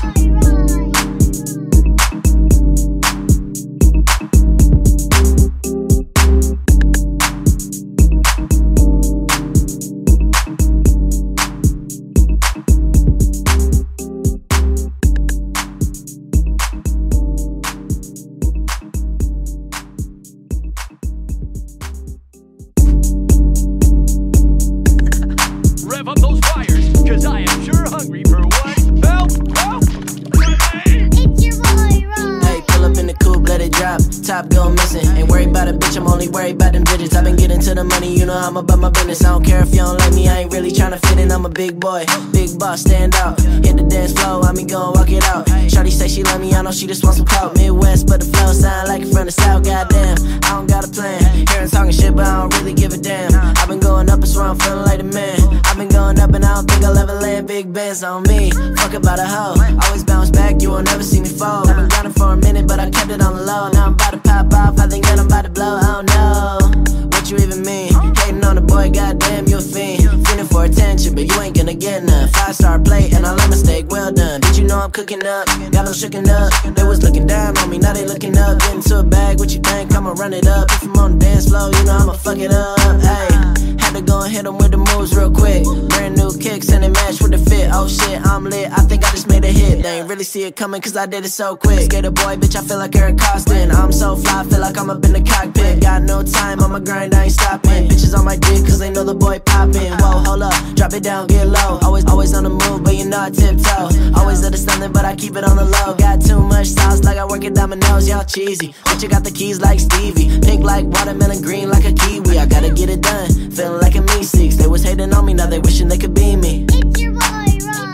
Rev up those fires, cause I am sure hungry for one. Belt, ready? It's your boy, Ryan. Hey, pull up in the coupe, let it drop. Top go missing. Ain't worried about a bitch, I'm only worried about them digits. I've been getting to the money, you know I'm about my business. I don't care if you don't like me, I ain't really tryna fit in. I'm a big boy, big boss, stand out. Hit the dance floor, I mean gon' walk it out. Shawty say she love me, I know she just wants some clout. Midwest, but the flow sound like it from the south. Goddamn, I don't got a plan. Hearing talking shit, but I don't really give a damn. I've been going up, it's where I'm feeling like the man. I've been going up and I don't think I'll ever land. Big bands on me, fuck about a hoe. Always bounce back, you will never see me fall. I've been grinding for a minute, but I kept it on the low. Now I'm about to pop off, I think that I'm about to blow. I don't know what you even mean. Hating on the boy, goddamn, you a fiend. Feeling for attention, but you ain't gonna get none. 5-star plate, and I love mistake, well done. Did you know I'm cooking up? Got them shooken up. They was looking down on me, now they looking up. Get into a bag, what you think? I'ma run it up. If I'm on the dance floor, you know I'ma fuck it up. Ayy, had to go and hit them with the moves real quick. Brand new kicks and they match with the fit. Oh shit, I'm lit, I think I just made a hit. They ain't really see it coming cause I did it so quick. Skater boy, bitch, I feel like Eric Costin. I'm so fly, feel like I'm up in the cockpit. Got no time on my grind, I ain't stopping. Bitches on my dick cause they know the boy poppin'. Whoa, hold up, drop it down, get low. Always on the move, but you know I tiptoe. Always at a standing, but I keep it on the low. Got too much sauce, like I work at Domino's, y'all cheesy. Bitch, you got the keys like Stevie. Pink like watermelon, green like a kiwi. I gotta get it done, feeling like a me-6. They was hating on me, now they wishing they could be me. It's your boy, Ron.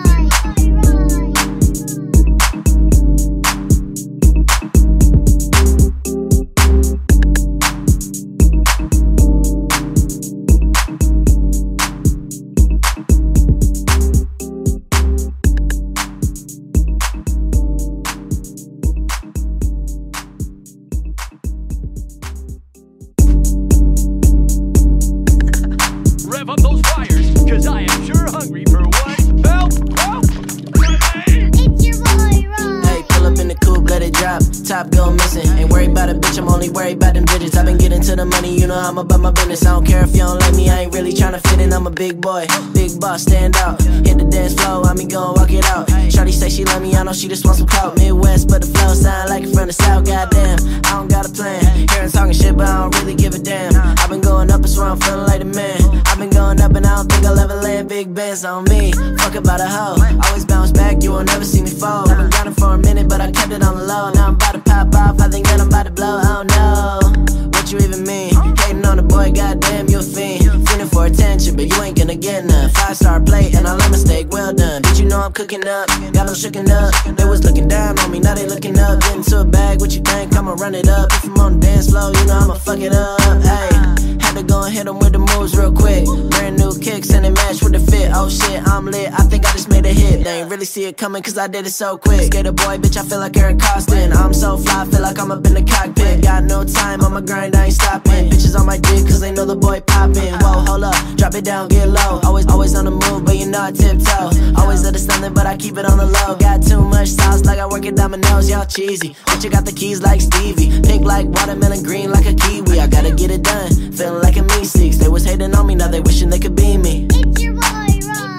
Rev up those fires, cause I am sure hungry for one. Help! It's your boy, Ron. Hey, pull up in the coupe, let it drop. Top go missing. Ain't worried about a bitch, I'm only worried about them digits. I've been getting to the money, you know I'm about my business. I don't care if you don't like me, I ain't really tryna fit in. I'm a big boy, big boss, stand out. Hit the dance floor, I mean go and walk it out. Shawty say she love me, I know she just wants some clout. Midwest, but the flow sound like it from the south. Goddamn, I don't got a plan. Hearing talking shit, but I don't really give a damn. I've been going up, it's where I'm feeling like the man. I've been going up and I don't think I'll ever land. Big bands on me, fuck about a hoe. Always bounce back, you won't never see me fall. I've been grinding for a minute, but I kept it on the low. Now I'm about to pop off, I think that I'm about to blow. Oh no, what you even mean? Hating on the boy, goddamn, you a fiend. Feeling for attention, but you ain't gonna get none. 5-star plate and all a mistake, well done. Did you know I'm cooking up? Got them shooken up. They was looking down on me, now they looking up. Get into a bag, what you think? I'ma run it up. If I'm on the dance floor, you know I'ma fuck it up. Hey, had to go and hit them with the moves real quick. Brand new kicks and they match with the fit. Oh shit, I'm lit, I think I just made a hit. They ain't really see it coming cause I did it so quick. Skater boy, bitch, I feel like Eric Costin. I'm so fly, feel like I'm up in the cockpit. Got no time on my grind, I ain't stopping. Bitches on my dick cause they know the boy poppin'. Whoa, hold up, drop it down, get low. Always on the move, but you know I tiptoe. Always at a standing, but I keep it on the low. Got too much sauce, like I work at Domino's, y'all cheesy. Bitch, you got the keys like Stevie. Pink like watermelon, green like a kiwi. I gotta get it done, feeling like a me-6. They was hating on me, now they wishing they could be me. It's your boy, Ron.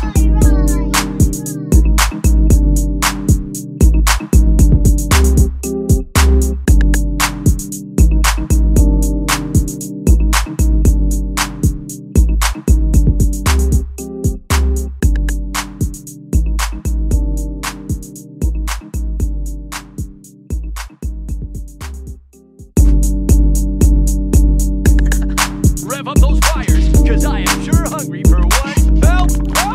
Rev up those fires, cause I am sure hungry for one. Help!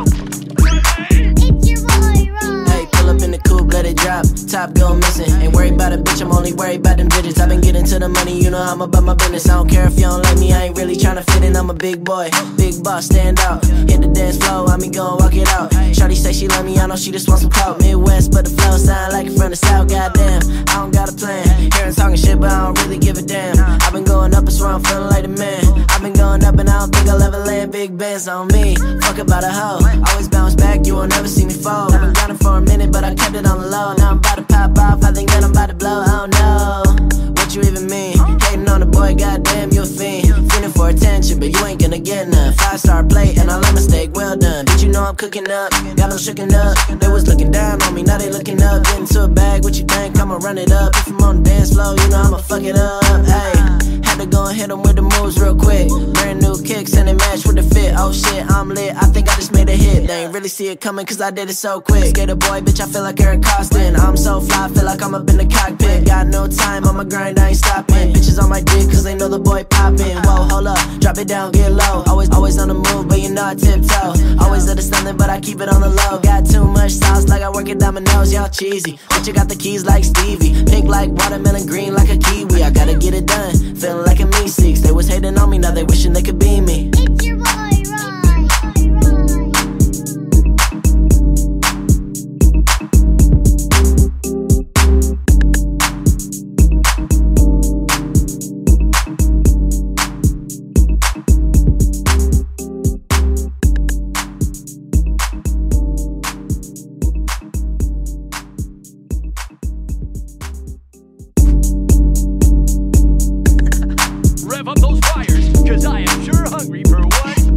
It's your boy, Ron. Hey, pull up in the coupe, let it drop. Top go missing. Ain't worried about a bitch, I'm only worried about them digits. I've been getting to the money, you know I'm about my business. I don't care if you don't like me, I ain't really tryna fit in. I'm a big boy, big boss, stand out. Hit the dance floor, I mean go and walk it out. Shawty say she love me, I know she just wants some clout. Midwest, but the flow sound like it from the south. Goddamn, I don't got a plan. Hearing talking shit, but I don't really give a damn. I've been going up, it's where I'm feeling like the man. I've been going up and I don't think I'll ever land. Big bands on me, fuck about a hoe. Always bounce back, you won't never see me fall. I've been grinding for a minute, but I kept it on the low. Now I'm about to pop off, I think that I'm about to blow. Oh no, what you even mean? Hating on the boy, goddamn, you a fiend. Feeling for attention, but you ain't gonna get none. 5-star plate and all a mistake, well done. Did you know I'm cooking up? Got them shooken up. They was looking down on me, now they looking up. Get into a bag, what you think? I'ma run it up. If I'm on the dance floor, you know I'ma fuck it up. Hey, had to go and hit them with the moves real quick. Brand new kicks and they match with the fit. Oh shit, I'm lit, I think I just made a hit. They ain't really see it coming cause I did it so quick. Skater boy, bitch, I feel like Eric Costin. I'm so fly, feel like I'm up in the cockpit. Got no time on my grind, I ain't stopping. Bitches on my dick cause they know the boy poppin'. Whoa, hold up, drop it down, get low. Always on the move, but you know I tiptoe. Always at a standing, but I keep it on the low. Got too much sauce, like I work at Domino's, y'all cheesy. Bitch, you got the keys like Stevie. Pink like watermelon, green like a kiwi. I gotta get it done, feeling like a me-6. They was hating on me, now they wishing they could be me. It's your boy, Ron. Rev up those fires, cause I am sure hungry for one.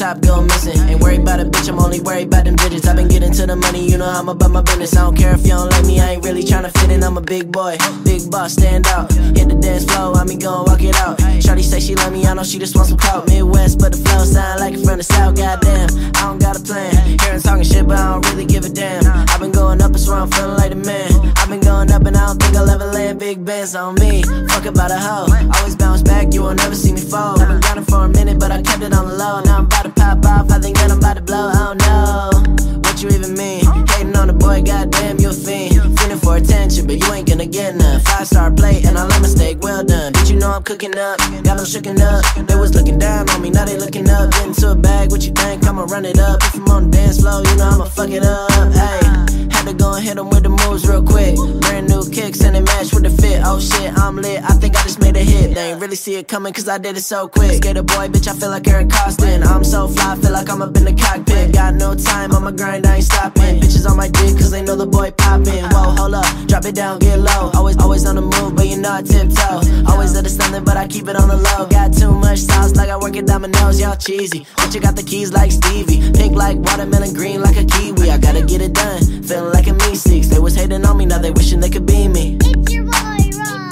top go missing. Ain't worried about a bitch, I'm only worried about them digits. I've been getting to the money, you know I'm about my business. I don't care if you don't like me, I ain't really tryna fit in. I'm a big boy, big boss, stand out. Hit the dance floor, I mean gon' walk it out. Shawty say she love me, I know she just wants some clout. Midwest, but the flow sound like it from the south. Goddamn, I don't got a plan. Hearing talking shit, but I don't really give a damn. I've been going up, it's where I'm feeling like the man. I've been going up and I don't think I'll ever land. Big bands on me, fuck about a hoe. Always bounce back, you won't never see me fold. I've been grinding for a minute, but I kept it on the low. Now I'm about to pop off, I think that I'm about to blow. Oh no, what you even mean? Hating on the boy, goddamn, you a fiend. Feeling for attention, but you ain't gonna get none. 5-star plate, and I let mistake, well done. Did you know I'm cooking up? Got them shooken up. They was looking down on me, now they looking up. Get into a bag, what you think? I'ma run it up. If I'm on the dance floor, you know I'ma fuck it up. Ayy, had to go and hit them with the moves real quick. Brand new kicks and they match with the fit. Oh shit, I'm lit, I think I just made a hit. They ain't really see it coming cause I did it so quick. Skater boy, bitch, I feel like Eric Costin. I'm so fly, feel like I'm up in the cockpit. Got no time, on my grind, I ain't stopping. Bitches on my dick cause they know the boy poppin'. Whoa, hold up, drop it down, get low. Always on the move, but you know I tiptoe. Always understanding, but I keep it on the low. Got too much sauce, like I work at Domino's, y'all cheesy. But you got the keys like Stevie. Pink like watermelon, green like a kiwi. I gotta get it done, feeling like a me-six. They was hating on me, now they wishing they could be me. It's your boy, Ron.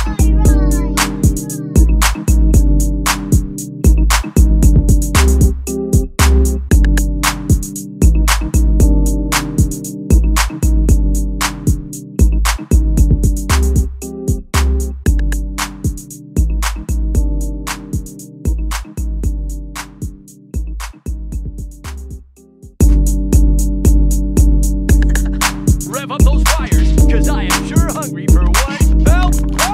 Rev up those fires, cause I am sure hungry for one belt.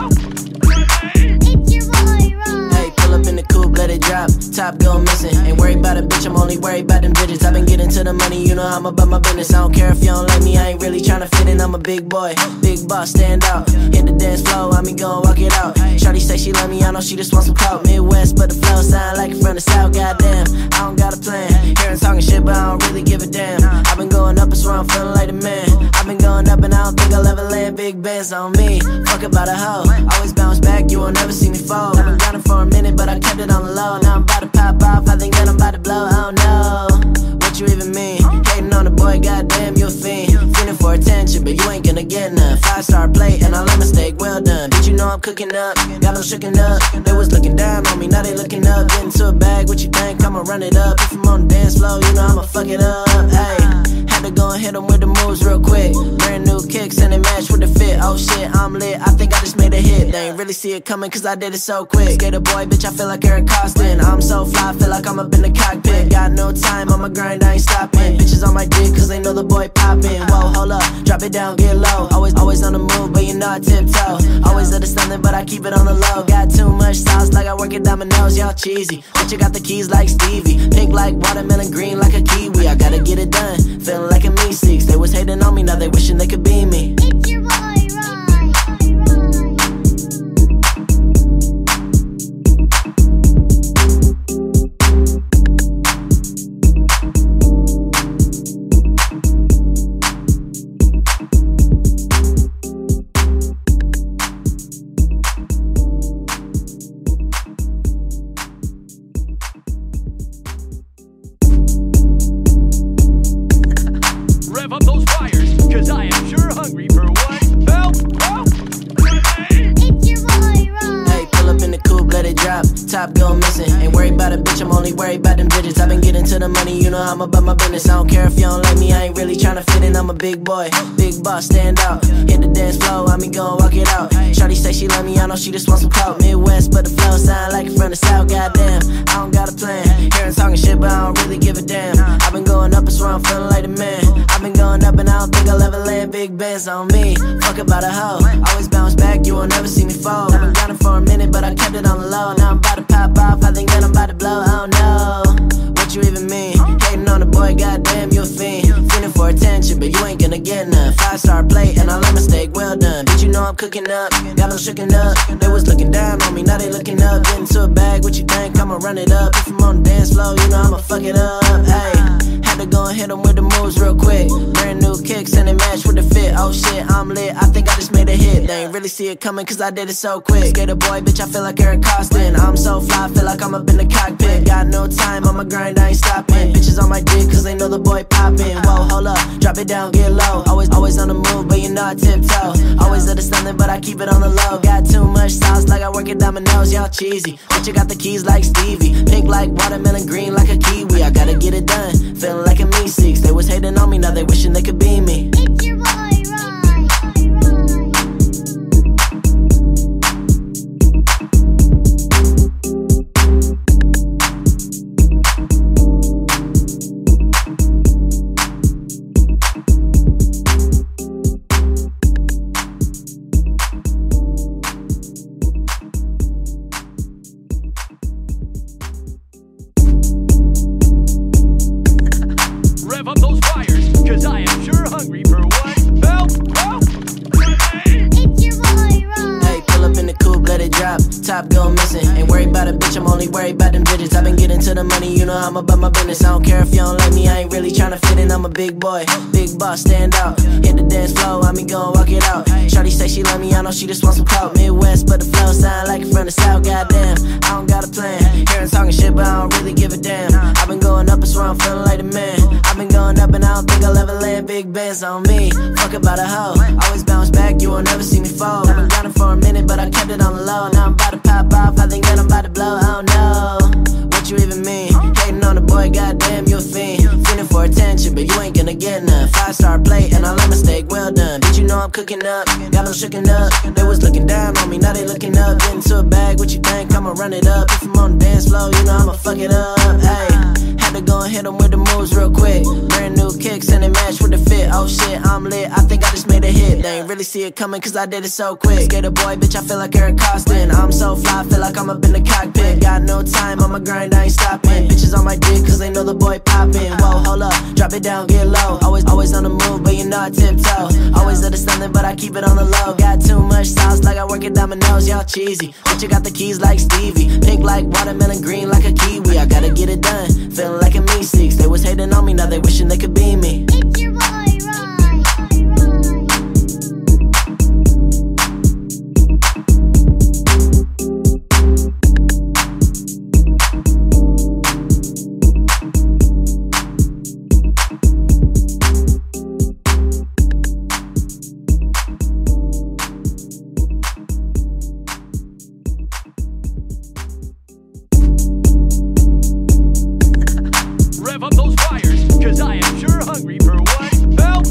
It's your boy, Ron. Hey, pull up in the coupe, let it drop. Top go missing. Ain't worried about a bitch, I'm only worried about them digits. I've been getting to the money, you know I'm about my business. I don't care if you don't like me, I ain't really tryna fit in. I'm a big boy, big boss, stand out. Hit the dance floor, I mean gon' walk it out. Shawty say she love me, I know she just wants some clout. Midwest, but the flow sound like it from the south. Goddamn, I don't got a plan. Hearing talking shit, but I don't really give a damn. I've been going up, it's where I'm feeling like the man. I've been going up and I don't think I'll ever land. Big bands on me, fuck about a hoe. Always bounce back, you won't never see me fold. I've been grinding for a minute, but I kept it on the low. Now I'm about to pop off, I think that I'm about to blow. Oh no, what you even mean? Hating on the boy, goddamn, you a fiend. Feeling for attention, but you ain't gonna get none. 5-star plate, and I let mistake, well done. Did you know I'm cooking up? Got them shooken up. They was looking down on me, now they looking up. Get into a bag, what you think? I'ma run it up. If I'm on the dance floor, you know I'ma fuck it up. Ayy, had to go and hit them with the moves real quick. Brand new kicks and they match with the fit. Oh shit, I'm lit, I think I just made a hit. They ain't really see it coming cause I did it so quick. Skater boy, bitch, I feel like Eric Costin. I'm so fly, feel like I'm up in the cockpit. Got no time, on my grind, I ain't stopping. Bitches on my dick cause they know the boy poppin'. Whoa, hold up, drop it down, get low. Always on the move, but you know I tiptoe. Always understanding, but I keep it on the low. Got too much sauce, like I work at Domino's, y'all cheesy. But you got the keys like Stevie. Pink like watermelon, green like a kiwi. I gotta get it done, feeling like a me-six. They was hating on me, now they wishing they could be me. It's your boy, Ron. Rev up those fires, cause I am sure hungry for one belt. It's your boy, Ron. Hey, pull up in the coupe, let it drop. Top go missing. Ain't worried about a bitch, I'm only worried about them digits. I've been getting to the money, you know I'm about my business. I don't care if you don't like me, I ain't really tryna fit in. I'm a big boy, big boss, stand out. Hit the dance floor, I mean gon' walk it out. Shawty say she love me, I know she just wants some clout. Midwest, but the flow sound like it from the south. Goddamn, I don't got a plan. Hearing talking shit, but I don't really give a damn. I've been going up, it's where I'm feeling like the man. I've been going up and I don't think I'll ever land. Big bands on me, fuck about a hoe. Always bounce back, you won't never see me fold. I've been grinding for a minute, but I kept it on the low. Now I'm about to pop off, I think that I'm about to blow. Oh no, what you even mean? Hating on the boy, goddamn, you a fiend. Feeling for attention, but you ain't gonna get none. 5-star plate, and I let mistake, well done. Did you know I'm cooking up? Got them shooken up. They was looking down on me, now they looking up. Get into a bag, what you think? I'ma run it up. If I'm on the dance floor, you know I'ma fuck it up. Ayy, had to go and hit them with the moves real quick. Brand new kicks and they match with the fit. Oh shit, I'm lit, I think I just just made a hit. They ain't really see it coming cause I did it so quick. Skater boy, bitch, I feel like Eric Costin. I'm so fly, feel like I'm up in the cockpit. Got no time, on my grind, I ain't stopping. Bitches on my dick cause they know the boy poppin'. Whoa, hold up, drop it down, get low. Always on the move, but you know I tiptoe. Always understanding, but I keep it on the low. Got too much sauce, like I work at Domino's, y'all cheesy. But you got the keys like Stevie. Pink like watermelon, green like a kiwi. I gotta get it done, feeling like a me-6. They was hating on me, now they wishing they could be me. It's your boy, Ron. Rev up those fires, cause I am sure hungry for one belt. It's your boy, Ron. Hey, pull up in the coupe, let it drop. Top go missing. Ain't worried about a bitch, I'm only worried about them digits. I've been getting to the money, you know I'm about my business. I don't care if you don't like me, I ain't really tryna fit in. I'm a big boy, big boss, stand out. Hit the dance floor, I mean go and walk it out. Shawty say she love me, I know she just wants some clout. Midwest, but the flow sound like it from the south. Goddamn, I don't got a plan. Hearing talking shit, but I don't really give a damn. I've been going up, it's where I'm feeling like the man. I've been going up and I don't think I'll ever land. Big bands on me, fuck about a hoe. Always bounce back, you won't never see me fall. I've been grinding for a minute, but I kept it on the low. Now I'm about to pop off, I think that I'm about to blow. I don't know what you even mean. Hating on the boy, goddamn, you a fiend. Feeling for attention, but you ain't gonna get none. 5-star plate, and I let mistake, well done. Did you know I'm cooking up? Got them shooken up. They was looking down on me, now they looking up. Get into a bag, what you think? I'ma run it up. If I'm on the dance floor, you know I'ma fuck it up. Ayy, had to go and hit them with the moves real quick. Brand new kicks and they match with the fit. Oh shit, I'm lit, I think I just made a hit. They ain't really see it coming cause I did it so quick. Skater boy, bitch, I feel like Eric Costin. I'm so fly, feel like I'm up in the cockpit. Got no time, on my grind, I ain't stopping. Bitches on my dick cause they know the boy poppin'. Whoa, hold up, drop it down, get low. Always on the move, but you know I tiptoe. Always understanding, but I keep it on the low. Got too much sauce, like I work at Domino's, y'all cheesy. But you got the keys like Stevie. Pink like watermelon, green like a kiwi. I gotta get it done, feeling like a me-6. They was hating on me, now they wishing they could be me. It's your boy, Ron. Rev up those fires, cause I am sure hungry for one belt.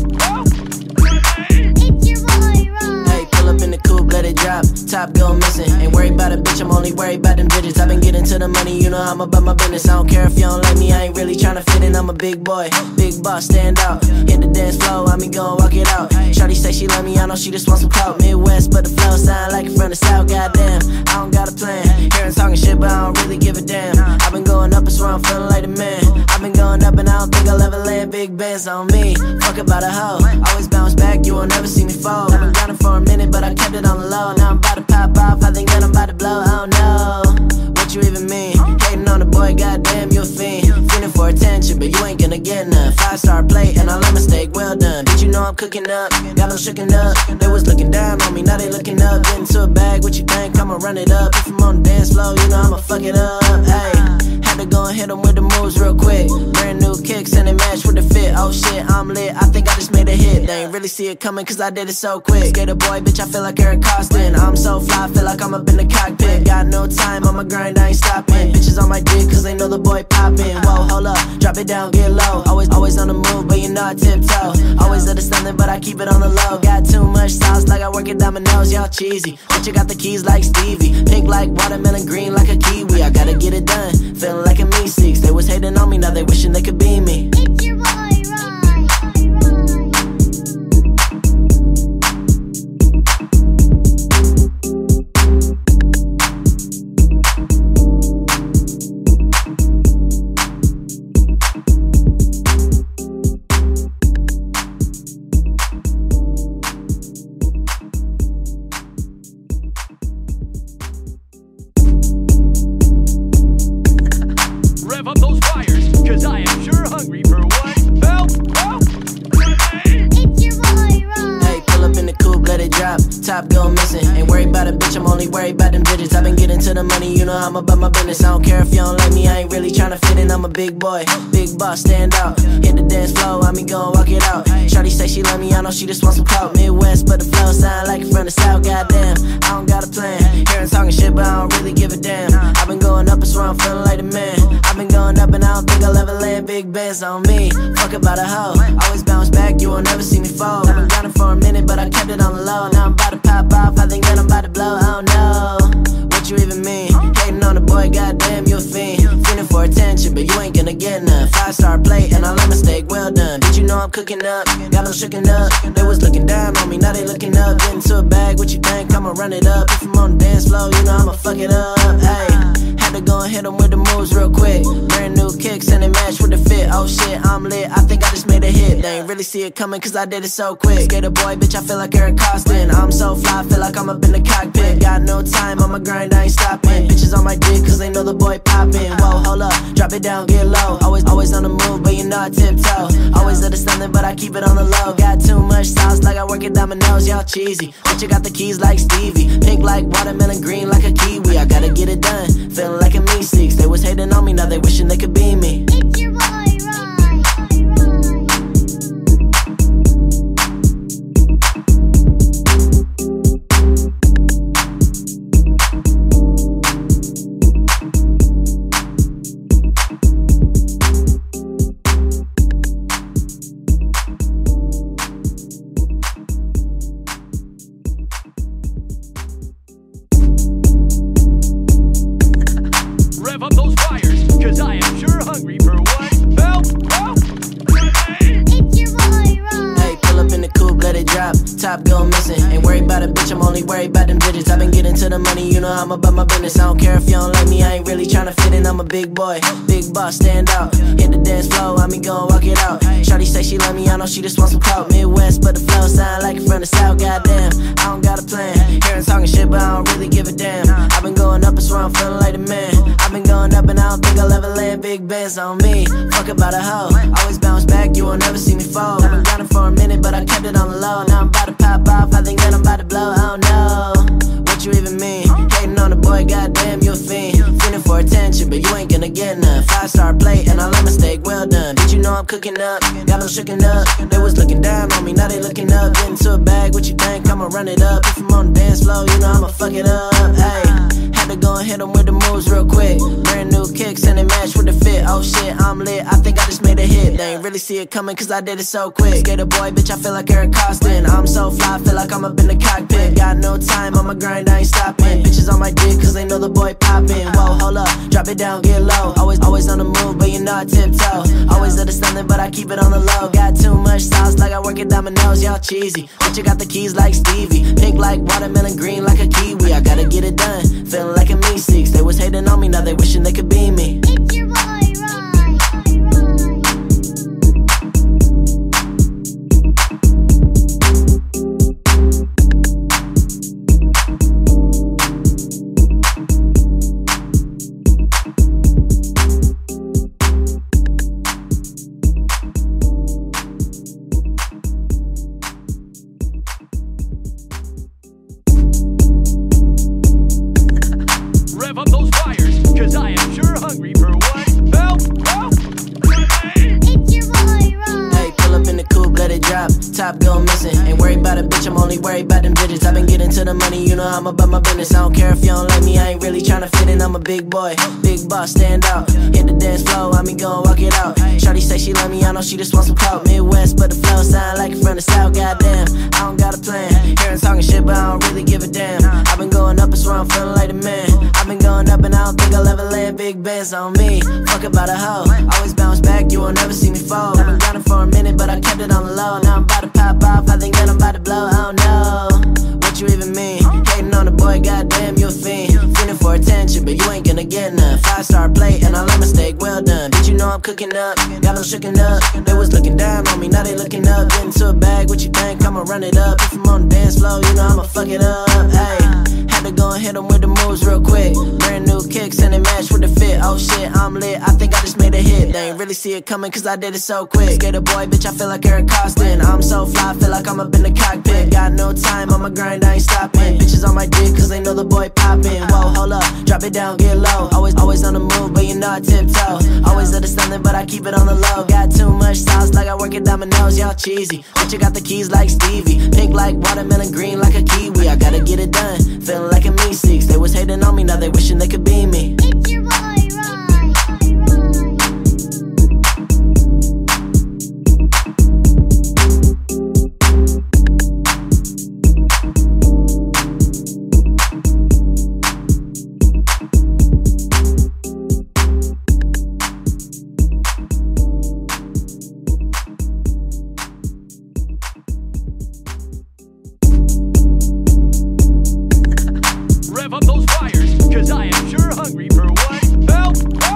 It's your boy, Ron. Hey, pull up in the coupe, let it drop. Top go missing. Ain't worried about a bitch, I'm only worried about them digits. I've been getting to the money, you know I'm about my business. I don't care if you don't like me, I ain't really tryna fit in. I'm a big boy, big boss, stand out. Hit the dance floor, I mean go and walk it out. Shawty say she love me, I know she just wants some clout. Midwest, but the flow sound like it from the south. Goddamn, I don't got a plan. Hearing talking shit, but I don't really give a damn. I've been going up, it's where I'm feeling like the man. I've been going up and I don't think I'll ever land. Big bands on me, fuck about a hoe. Always bounce back, you won't never see me fall. I've been grinding for a minute, but I kept it on the low. Now I'm about to pop off, I think that I'm about to blow. I don't know what you even mean. Hating on the boy, goddamn, you a fiend. Feeling for attention, but you ain't gonna get none. 5-star plate, and I let mistake, well done. Did you know I'm cooking up? Got them shooken up. They was looking down on me, now they looking up. Get into a bag, what you think? I'ma run it up. If I'm on the dance floor, you know I'ma fuck it up. Ayy, had to go and hit them with the moves real quick. Brand new kicks and they match with the fit. Oh shit, I'm lit, I think I just made a hit. They ain't really see it coming cause I did it so quick. Skater boy, bitch, I feel like Eric Costin. I'm so fly, feel like I'm up in the cockpit. Got no time, on my grind, I ain't stopping. Bitches on my dick cause they know the boy poppin'. Whoa, hold up, drop it down, get low. Always on the move, but you know I tiptoe. Always understanding, but I keep it on the low. Got too much sauce, like I work at Domino's, y'all cheesy. But you got the keys like Stevie. Pink like watermelon, green like a kiwi. I gotta get it done, feeling like a me-6. They was hating on me, now they wishing they could be me. It's your boy, Ron. Rev up those fires, cause I am sure hungry for top go missing. Ain't worried about a bitch, I'm only worried about them digits. I've been getting to the money, you know I'm about my business. I don't care if you don't like me, I ain't really tryna fit in. I'm a big boy, big boss, stand out. Hit the dance floor, I mean go walk it out. Shawty say she love me, I know she just wants some clout. Midwest, but the flow sound like it from the south. Goddamn, I don't got a plan. Hearing talking shit, but I don't really give a damn. I've been going up, it's where I'm feeling like the man. I've been going up and I don't think I'll ever land. Big bands on me, fuck about a hoe. Always bounce back, you won't never see me fall. I've been grinding for a minute, but I kept it on the low. Now I'm about to pop off, I think that I'm about to blow. I don't know what you even mean. Hating on the boy, goddamn, you a fiend. Feeling for attention, but you ain't gonna get none. 5-star plate, and all a mistake, well done. Did you know I'm cooking up? Got them shooken up. They was looking down on me, now they looking up. Get into a bag, what you think? I'ma run it up. If I'm on the dance floor, you know I'ma fuck it up. Ayy, had to go and hit them with the moves real quick. Brand new kicks and they match with the fit. Oh shit, I'm lit, I think I just made a hit. They ain't really see it coming cause I did it so quick. Skater boy, bitch, I feel like Eric Costin. I'm so fly, feel like I'm up in the cockpit. Got no time, on my grind, I ain't stopping. Bitches on my dick cause they know the boy poppin'. Whoa, hold up, drop it down, get low. Always on the move, but you know I tiptoe. Always understanding, but I keep it on the low. Got too much sauce, like I work it down my nose, y'all cheesy. But you got the keys like Stevie. Pink like watermelon, green like a kiwi. I gotta get it done, feeling like a me six. They was hating on me, now they wishing they could be me. It's your boy, Ron. Rev up those fires, cause I am sure hungry for one. Belt, It's your boy, Ron. Hey, pull up in the coupe, let it drop. Top go missing. Ain't worried about a bitch, I'm only worried about them digits. I've been getting to the money, you know I'm about my business. I don't care if you don't like me, I ain't really tryna fit in. I'm a big boy, big boss, stand out. Hit the dance floor, I mean go walk it out. Shawty say she love me, I know she just wants some clout. Midwest, but the flow sound like it from the south. Goddamn, I don't got a plan. Hearing talking shit, but I don't really give a damn. I've been going up, it's where I'm feeling like the man. I've been going up and I don't think I'll ever land. Big bands on me, fuck about a hoe. Always bounce back, you won't never see me fall. I've been grinding for a minute, but I kept it on the low. Now I'm about to pop off, I think that I'm about to blow. I don't know what you even mean. Hating on the boy, goddamn, you a fiend. Feeling for attention, but you ain't gonna get none. 5-star plate, and all a mistake, well done. Did you know I'm cooking up? Got them shooken up. They was looking down on me, now they looking up. Get into a bag, what you think? I'ma run it up. If I'm on the dance floor, you know I'ma fuck it up. Ayy, had to go and hit them with the moves real quick. Brand new kicks and they match with the fit. Oh shit, I'm lit, I think I just made a hit. They ain't really see it coming cause I did it so quick. Skater boy, bitch, I feel like Eric Costin. I'm so fly, feel like I'm up in the cockpit. Got no time, on my grind, I ain't stopping. Bitches on my dick cause they know the boy poppin'. Whoa, hold up, drop it down, get low. Always on the move, but you know I tiptoe. Always understanding, but I keep it on the low. Got too much sauce, like I work it down my nose, y'all cheesy. But you got the keys like Stevie. Pink like watermelon, green like a kiwi. I gotta get it done, feeling like a me six. They was hating on me, now they wishing they could be me. It's your boy, Ron. rev up those fires, cause I am sure hungry for one. Belt, It's your boy, Ron. Hey, pull up in the coupe, let it drop. Top go missing. Ain't worried about a bitch, I'm only worried about them digits. I've been getting to the money, you know I'm about my business. I don't care if you don't like me, I ain't really tryna fit in. I'm a big boy, big boss, stand out. Hit the dance floor, I mean go walk it out. Shawty say she love me, I know she just wants some clout. Midwest, but the flow sound like it from the south. Goddamn, I don't got a plan. Hearing talking shit, but I don't really give a damn. I've been going up, it's where I'm feeling like the man. I've been going up and I don't think I'll ever land. Big bands on me, fuck about a hoe. Always bounce back, you won't never see me fall. I've been grinding for a minute, but I kept it on the low. Now I'm about to pop off, I think that I'm about to blow. I don't know what you even mean. Hating on the boy, goddamn, you a fiend. Feeling for attention, but you ain't gonna get none. 5-star plate, and all a mistake, well done. Did you know I'm cooking up? Got them shooken up. They was looking down on me, now they looking up. Get into a bag, what you think? I'ma run it up. If I'm on the dance floor, you know I'ma fuck it up. Ayy, had to to go and hit them with the moves real quick. Brand new kicks and they match with the fit. Oh shit, I'm lit, I think I just made a hit. They ain't really see it coming cause I did it so quick. Skater boy, bitch, I feel like Eric Costin. I'm so fly, feel like I'm up in the cockpit. Got no time, on my grind, I ain't stopping. Bitches on my dick cause they know the boy poppin'. Whoa, hold up, drop it down, get low. Always on the move, but you know I tiptoe. Always understanding, but I keep it on the low. Got too much sauce, like I work at Domino's, y'all cheesy. But you got the keys like Stevie. Pink like watermelon, green like a kiwi. I gotta get it done, feeling like a me-6. They was hating on me, now they wishing they could be me. It's your boy, Ryan. Rev up those fires, cause I am sure hungry for one. Bell,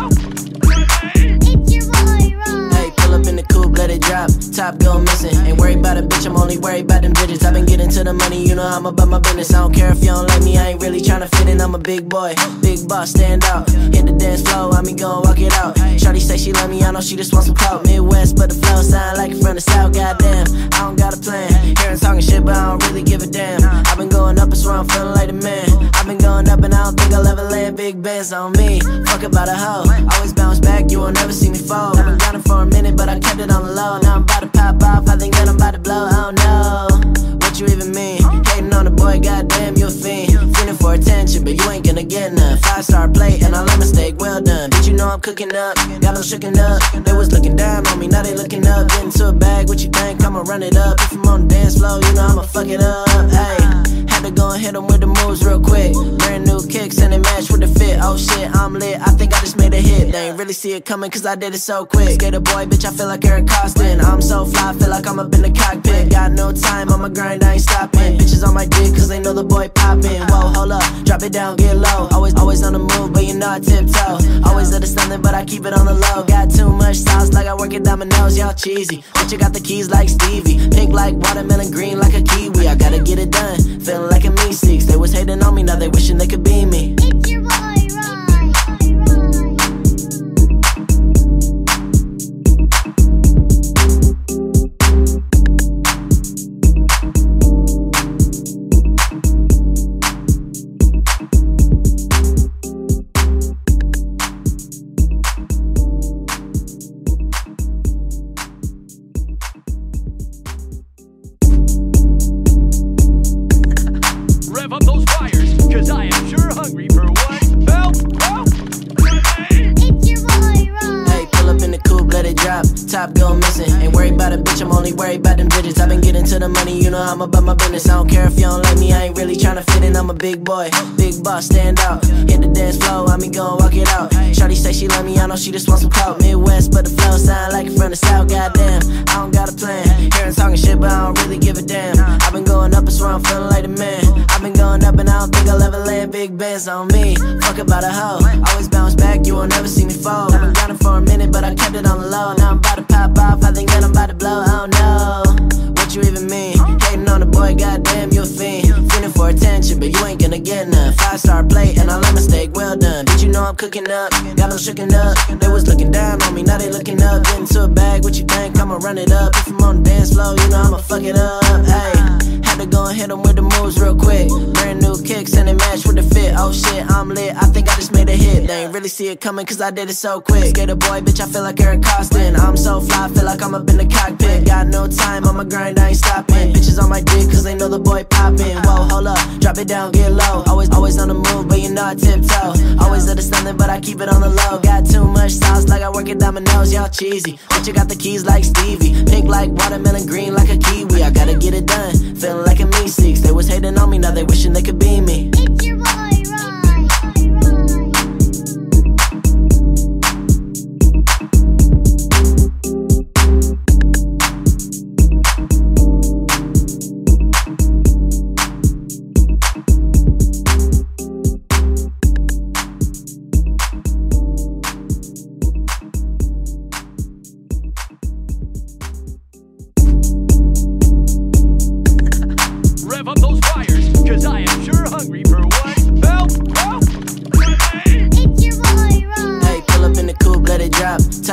It's your boy, Ryan. Hey, pull up in the coupe, let it drop. Top go missing. Ain't worried about a bitch, I'm only worried about them digits. I've been getting to the money, you know I'm about my business. I don't care if you don't like me, I ain't really tryna fit in. I'm a big boy, big boss, stand out. Hit the dance floor, I mean gon' walk it out. Shawty say she love me, I know she just wants some clout. Midwest, but the flow sound like it from the south. Goddamn, I don't got a plan. Hearing talking shit, but I don't really give a damn. I've been going up, it's where I'm feeling like the man. I've been going up and I don't think I'll ever land. Big bands on me, fuck about a hoe. Always bounce back, you won't never see me fall. I've been grinding for a minute, but I kept it on the low. Now I'm about to pop off, I think that I'm about to blow. I don't know what you even mean. Hating on the boy, goddamn, you a fiend. Feeling for attention, but you ain't gonna get none. 5-star plate, and I let mistake, well done. Bitch, you know I'm cooking up, got them shooken up. They was looking down on me, now they looking up. Get into a bag, what you think? I'ma run it up. If I'm on the dance floor, you know I'ma fuck it up. Ayy, had to go and hit them with the moves real quick. Brand new kicks and they match with the fit. Oh shit, I'm lit, I think I just made a hit. They ain't really see it coming cause I did it so quick. Skater boy, bitch, I feel like Eric Costin. I'm so fly, feel like I'm up in the cockpit. Got no time, on my grind, I ain't stopping. Bitches on my dick cause they know the boy poppin'. Whoa, hold up, drop it down, get low. Always on the move, but you know I tiptoe. Always understanding, but I keep it on the low. Got too much sauce, like I work at Domino's, y'all cheesy. But you got the keys like Stevie. Pink like watermelon, green like a kiwi. I gotta get it done, feeling like a me-6. They was hating on me, now they wishing they could be me. It's your boy, Ryan. rev up those fires, cause I am sure hungry for one. Bell, It's your boy, Ryan. Hey, pull up in the coupe, let it drop. Top go missing. Ain't worried about a bitch, I'm only worried about them digits. I've been getting to the money, you know I'm about my business. I don't care if you don't like me, I ain't really tryna fit in. I'm a big boy, big boss, stand out. Hit the dance floor, I mean gon' walk it out. Shawty say she love me, I know she just wants some clout. Midwest, but the flow sound like it from the south. Goddamn, I don't got a plan. Hearing talking shit, but I don't really give a damn. I've been going up, it's where I'm feeling like the man. I've been going up and I don't think I'll ever land. Big bands on me, fuck about a hoe. Always bounce back, you won't never see me fall. I've been grinding for a minute, but I kept it on the low. Now I'm about to pop off, I think that I'm about to blow. I don't know what you even mean. Hating on the boy, goddamn, you a fiend. Feeling for attention, but you ain't gonna get none. 5-star plate, and I let mistake, well done. Bitch, you know I'm cooking up, got them shooken up. They was looking down on me, now they looking up. Get into a bag, what you think? I'ma run it up. If I'm on the dance floor, you know I'ma fuck it up. Ayy, had to go and hit them with the moves real quick. Brand new kicks and they match with the fit. Oh shit, I'm lit, I think I just made a hit. They ain't really see it coming cause I did it so quick. Skater boy, bitch, I feel like Eric Costin. I'm so fly, feel like I'm up in the cockpit. Got no time, on my grind, I ain't stopping. Bitches on my dick cause they know the boy poppin'. Whoa, hold up, drop it down, get low. Always on the move, but you know I tiptoe. Always understanding, but I keep it on the low. Got too much sauce, like I work at Domino's, y'all cheesy. But you got the keys like Stevie. Pink like watermelon, green like a kiwi. I gotta get it done, feeling like a me-6. They was hating on me, now they wishing they could be me. It's your boy, Ryan. rev up those fires, cause I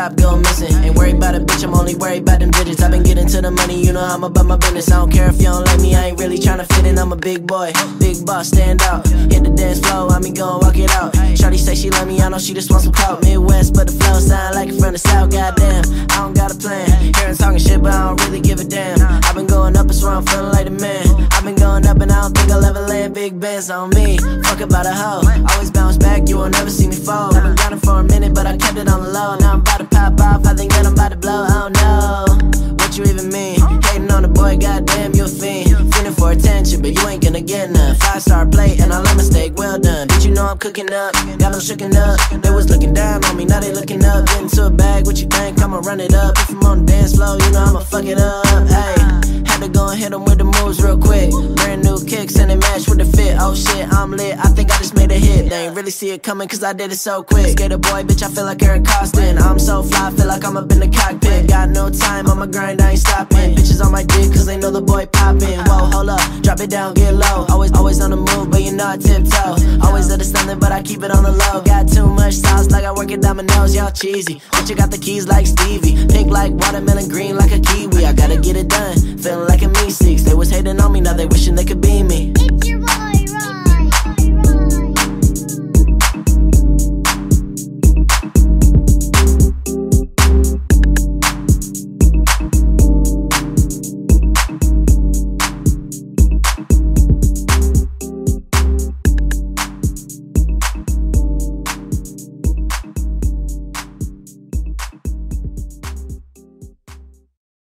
top go missing. Ain't worried about a bitch, I'm only worried about them digits. I've been getting to the money, you know I'm about my business. I don't care if you don't like me, I ain't really tryna fit in. I'm a big boy, big boss, stand out. Hit the dance floor, I mean gon' walk it out. Shawty say she love me, I know she just wants some clout. Midwest, but the flow sound like it from the south. Goddamn, I don't got a plan. Hearing talking shit, but I don't really give a damn. I've been going up, it's where I'm feeling like the man. I've been going up and I don't think I'll ever land. Big bands on me, fuck about a hoe. Always bounce back, you will never see me fall. I've been grinding for a minute, but I kept it on the low. Now I'm about to pop off, I think that I'm about to blow. I don't know what you even mean. Hating on the boy, goddamn, you a fiend. Feeling for attention, but you ain't gonna get none. 5-star plate, and I love my steak well done. Did you know I'm cooking up? Got them shooken up. They was looking down on me, now they looking up. Get into a bag, what you think? I'ma run it up. If I'm on the dance floor, you know I'ma fuck it up. Ayy, had to go and hit them with the moves real quick. Brand new kicks and they match with the fit. Oh shit, I'm lit, I think I just made a hit. They ain't really see it coming cause I did it so quick. Skater boy, bitch, I feel like Eric Costin. I'm so fly, feel like I'm up in the cockpit. Got no time on my grind, I ain't stopping. Bitches on my dick cause they know the boy poppin'. Whoa, hold up, drop it down, get low. Always on the move, but you know I tiptoe. Always at the stunning, but I keep it on the low. Got too much sauce like I work at Domino's, y'all cheesy. Bitch, you got the keys like Stevie. Pink like watermelon, green like a kiwi. I gotta get it done, feeling like a me 6. They was hating on me, now they wishing they could be me.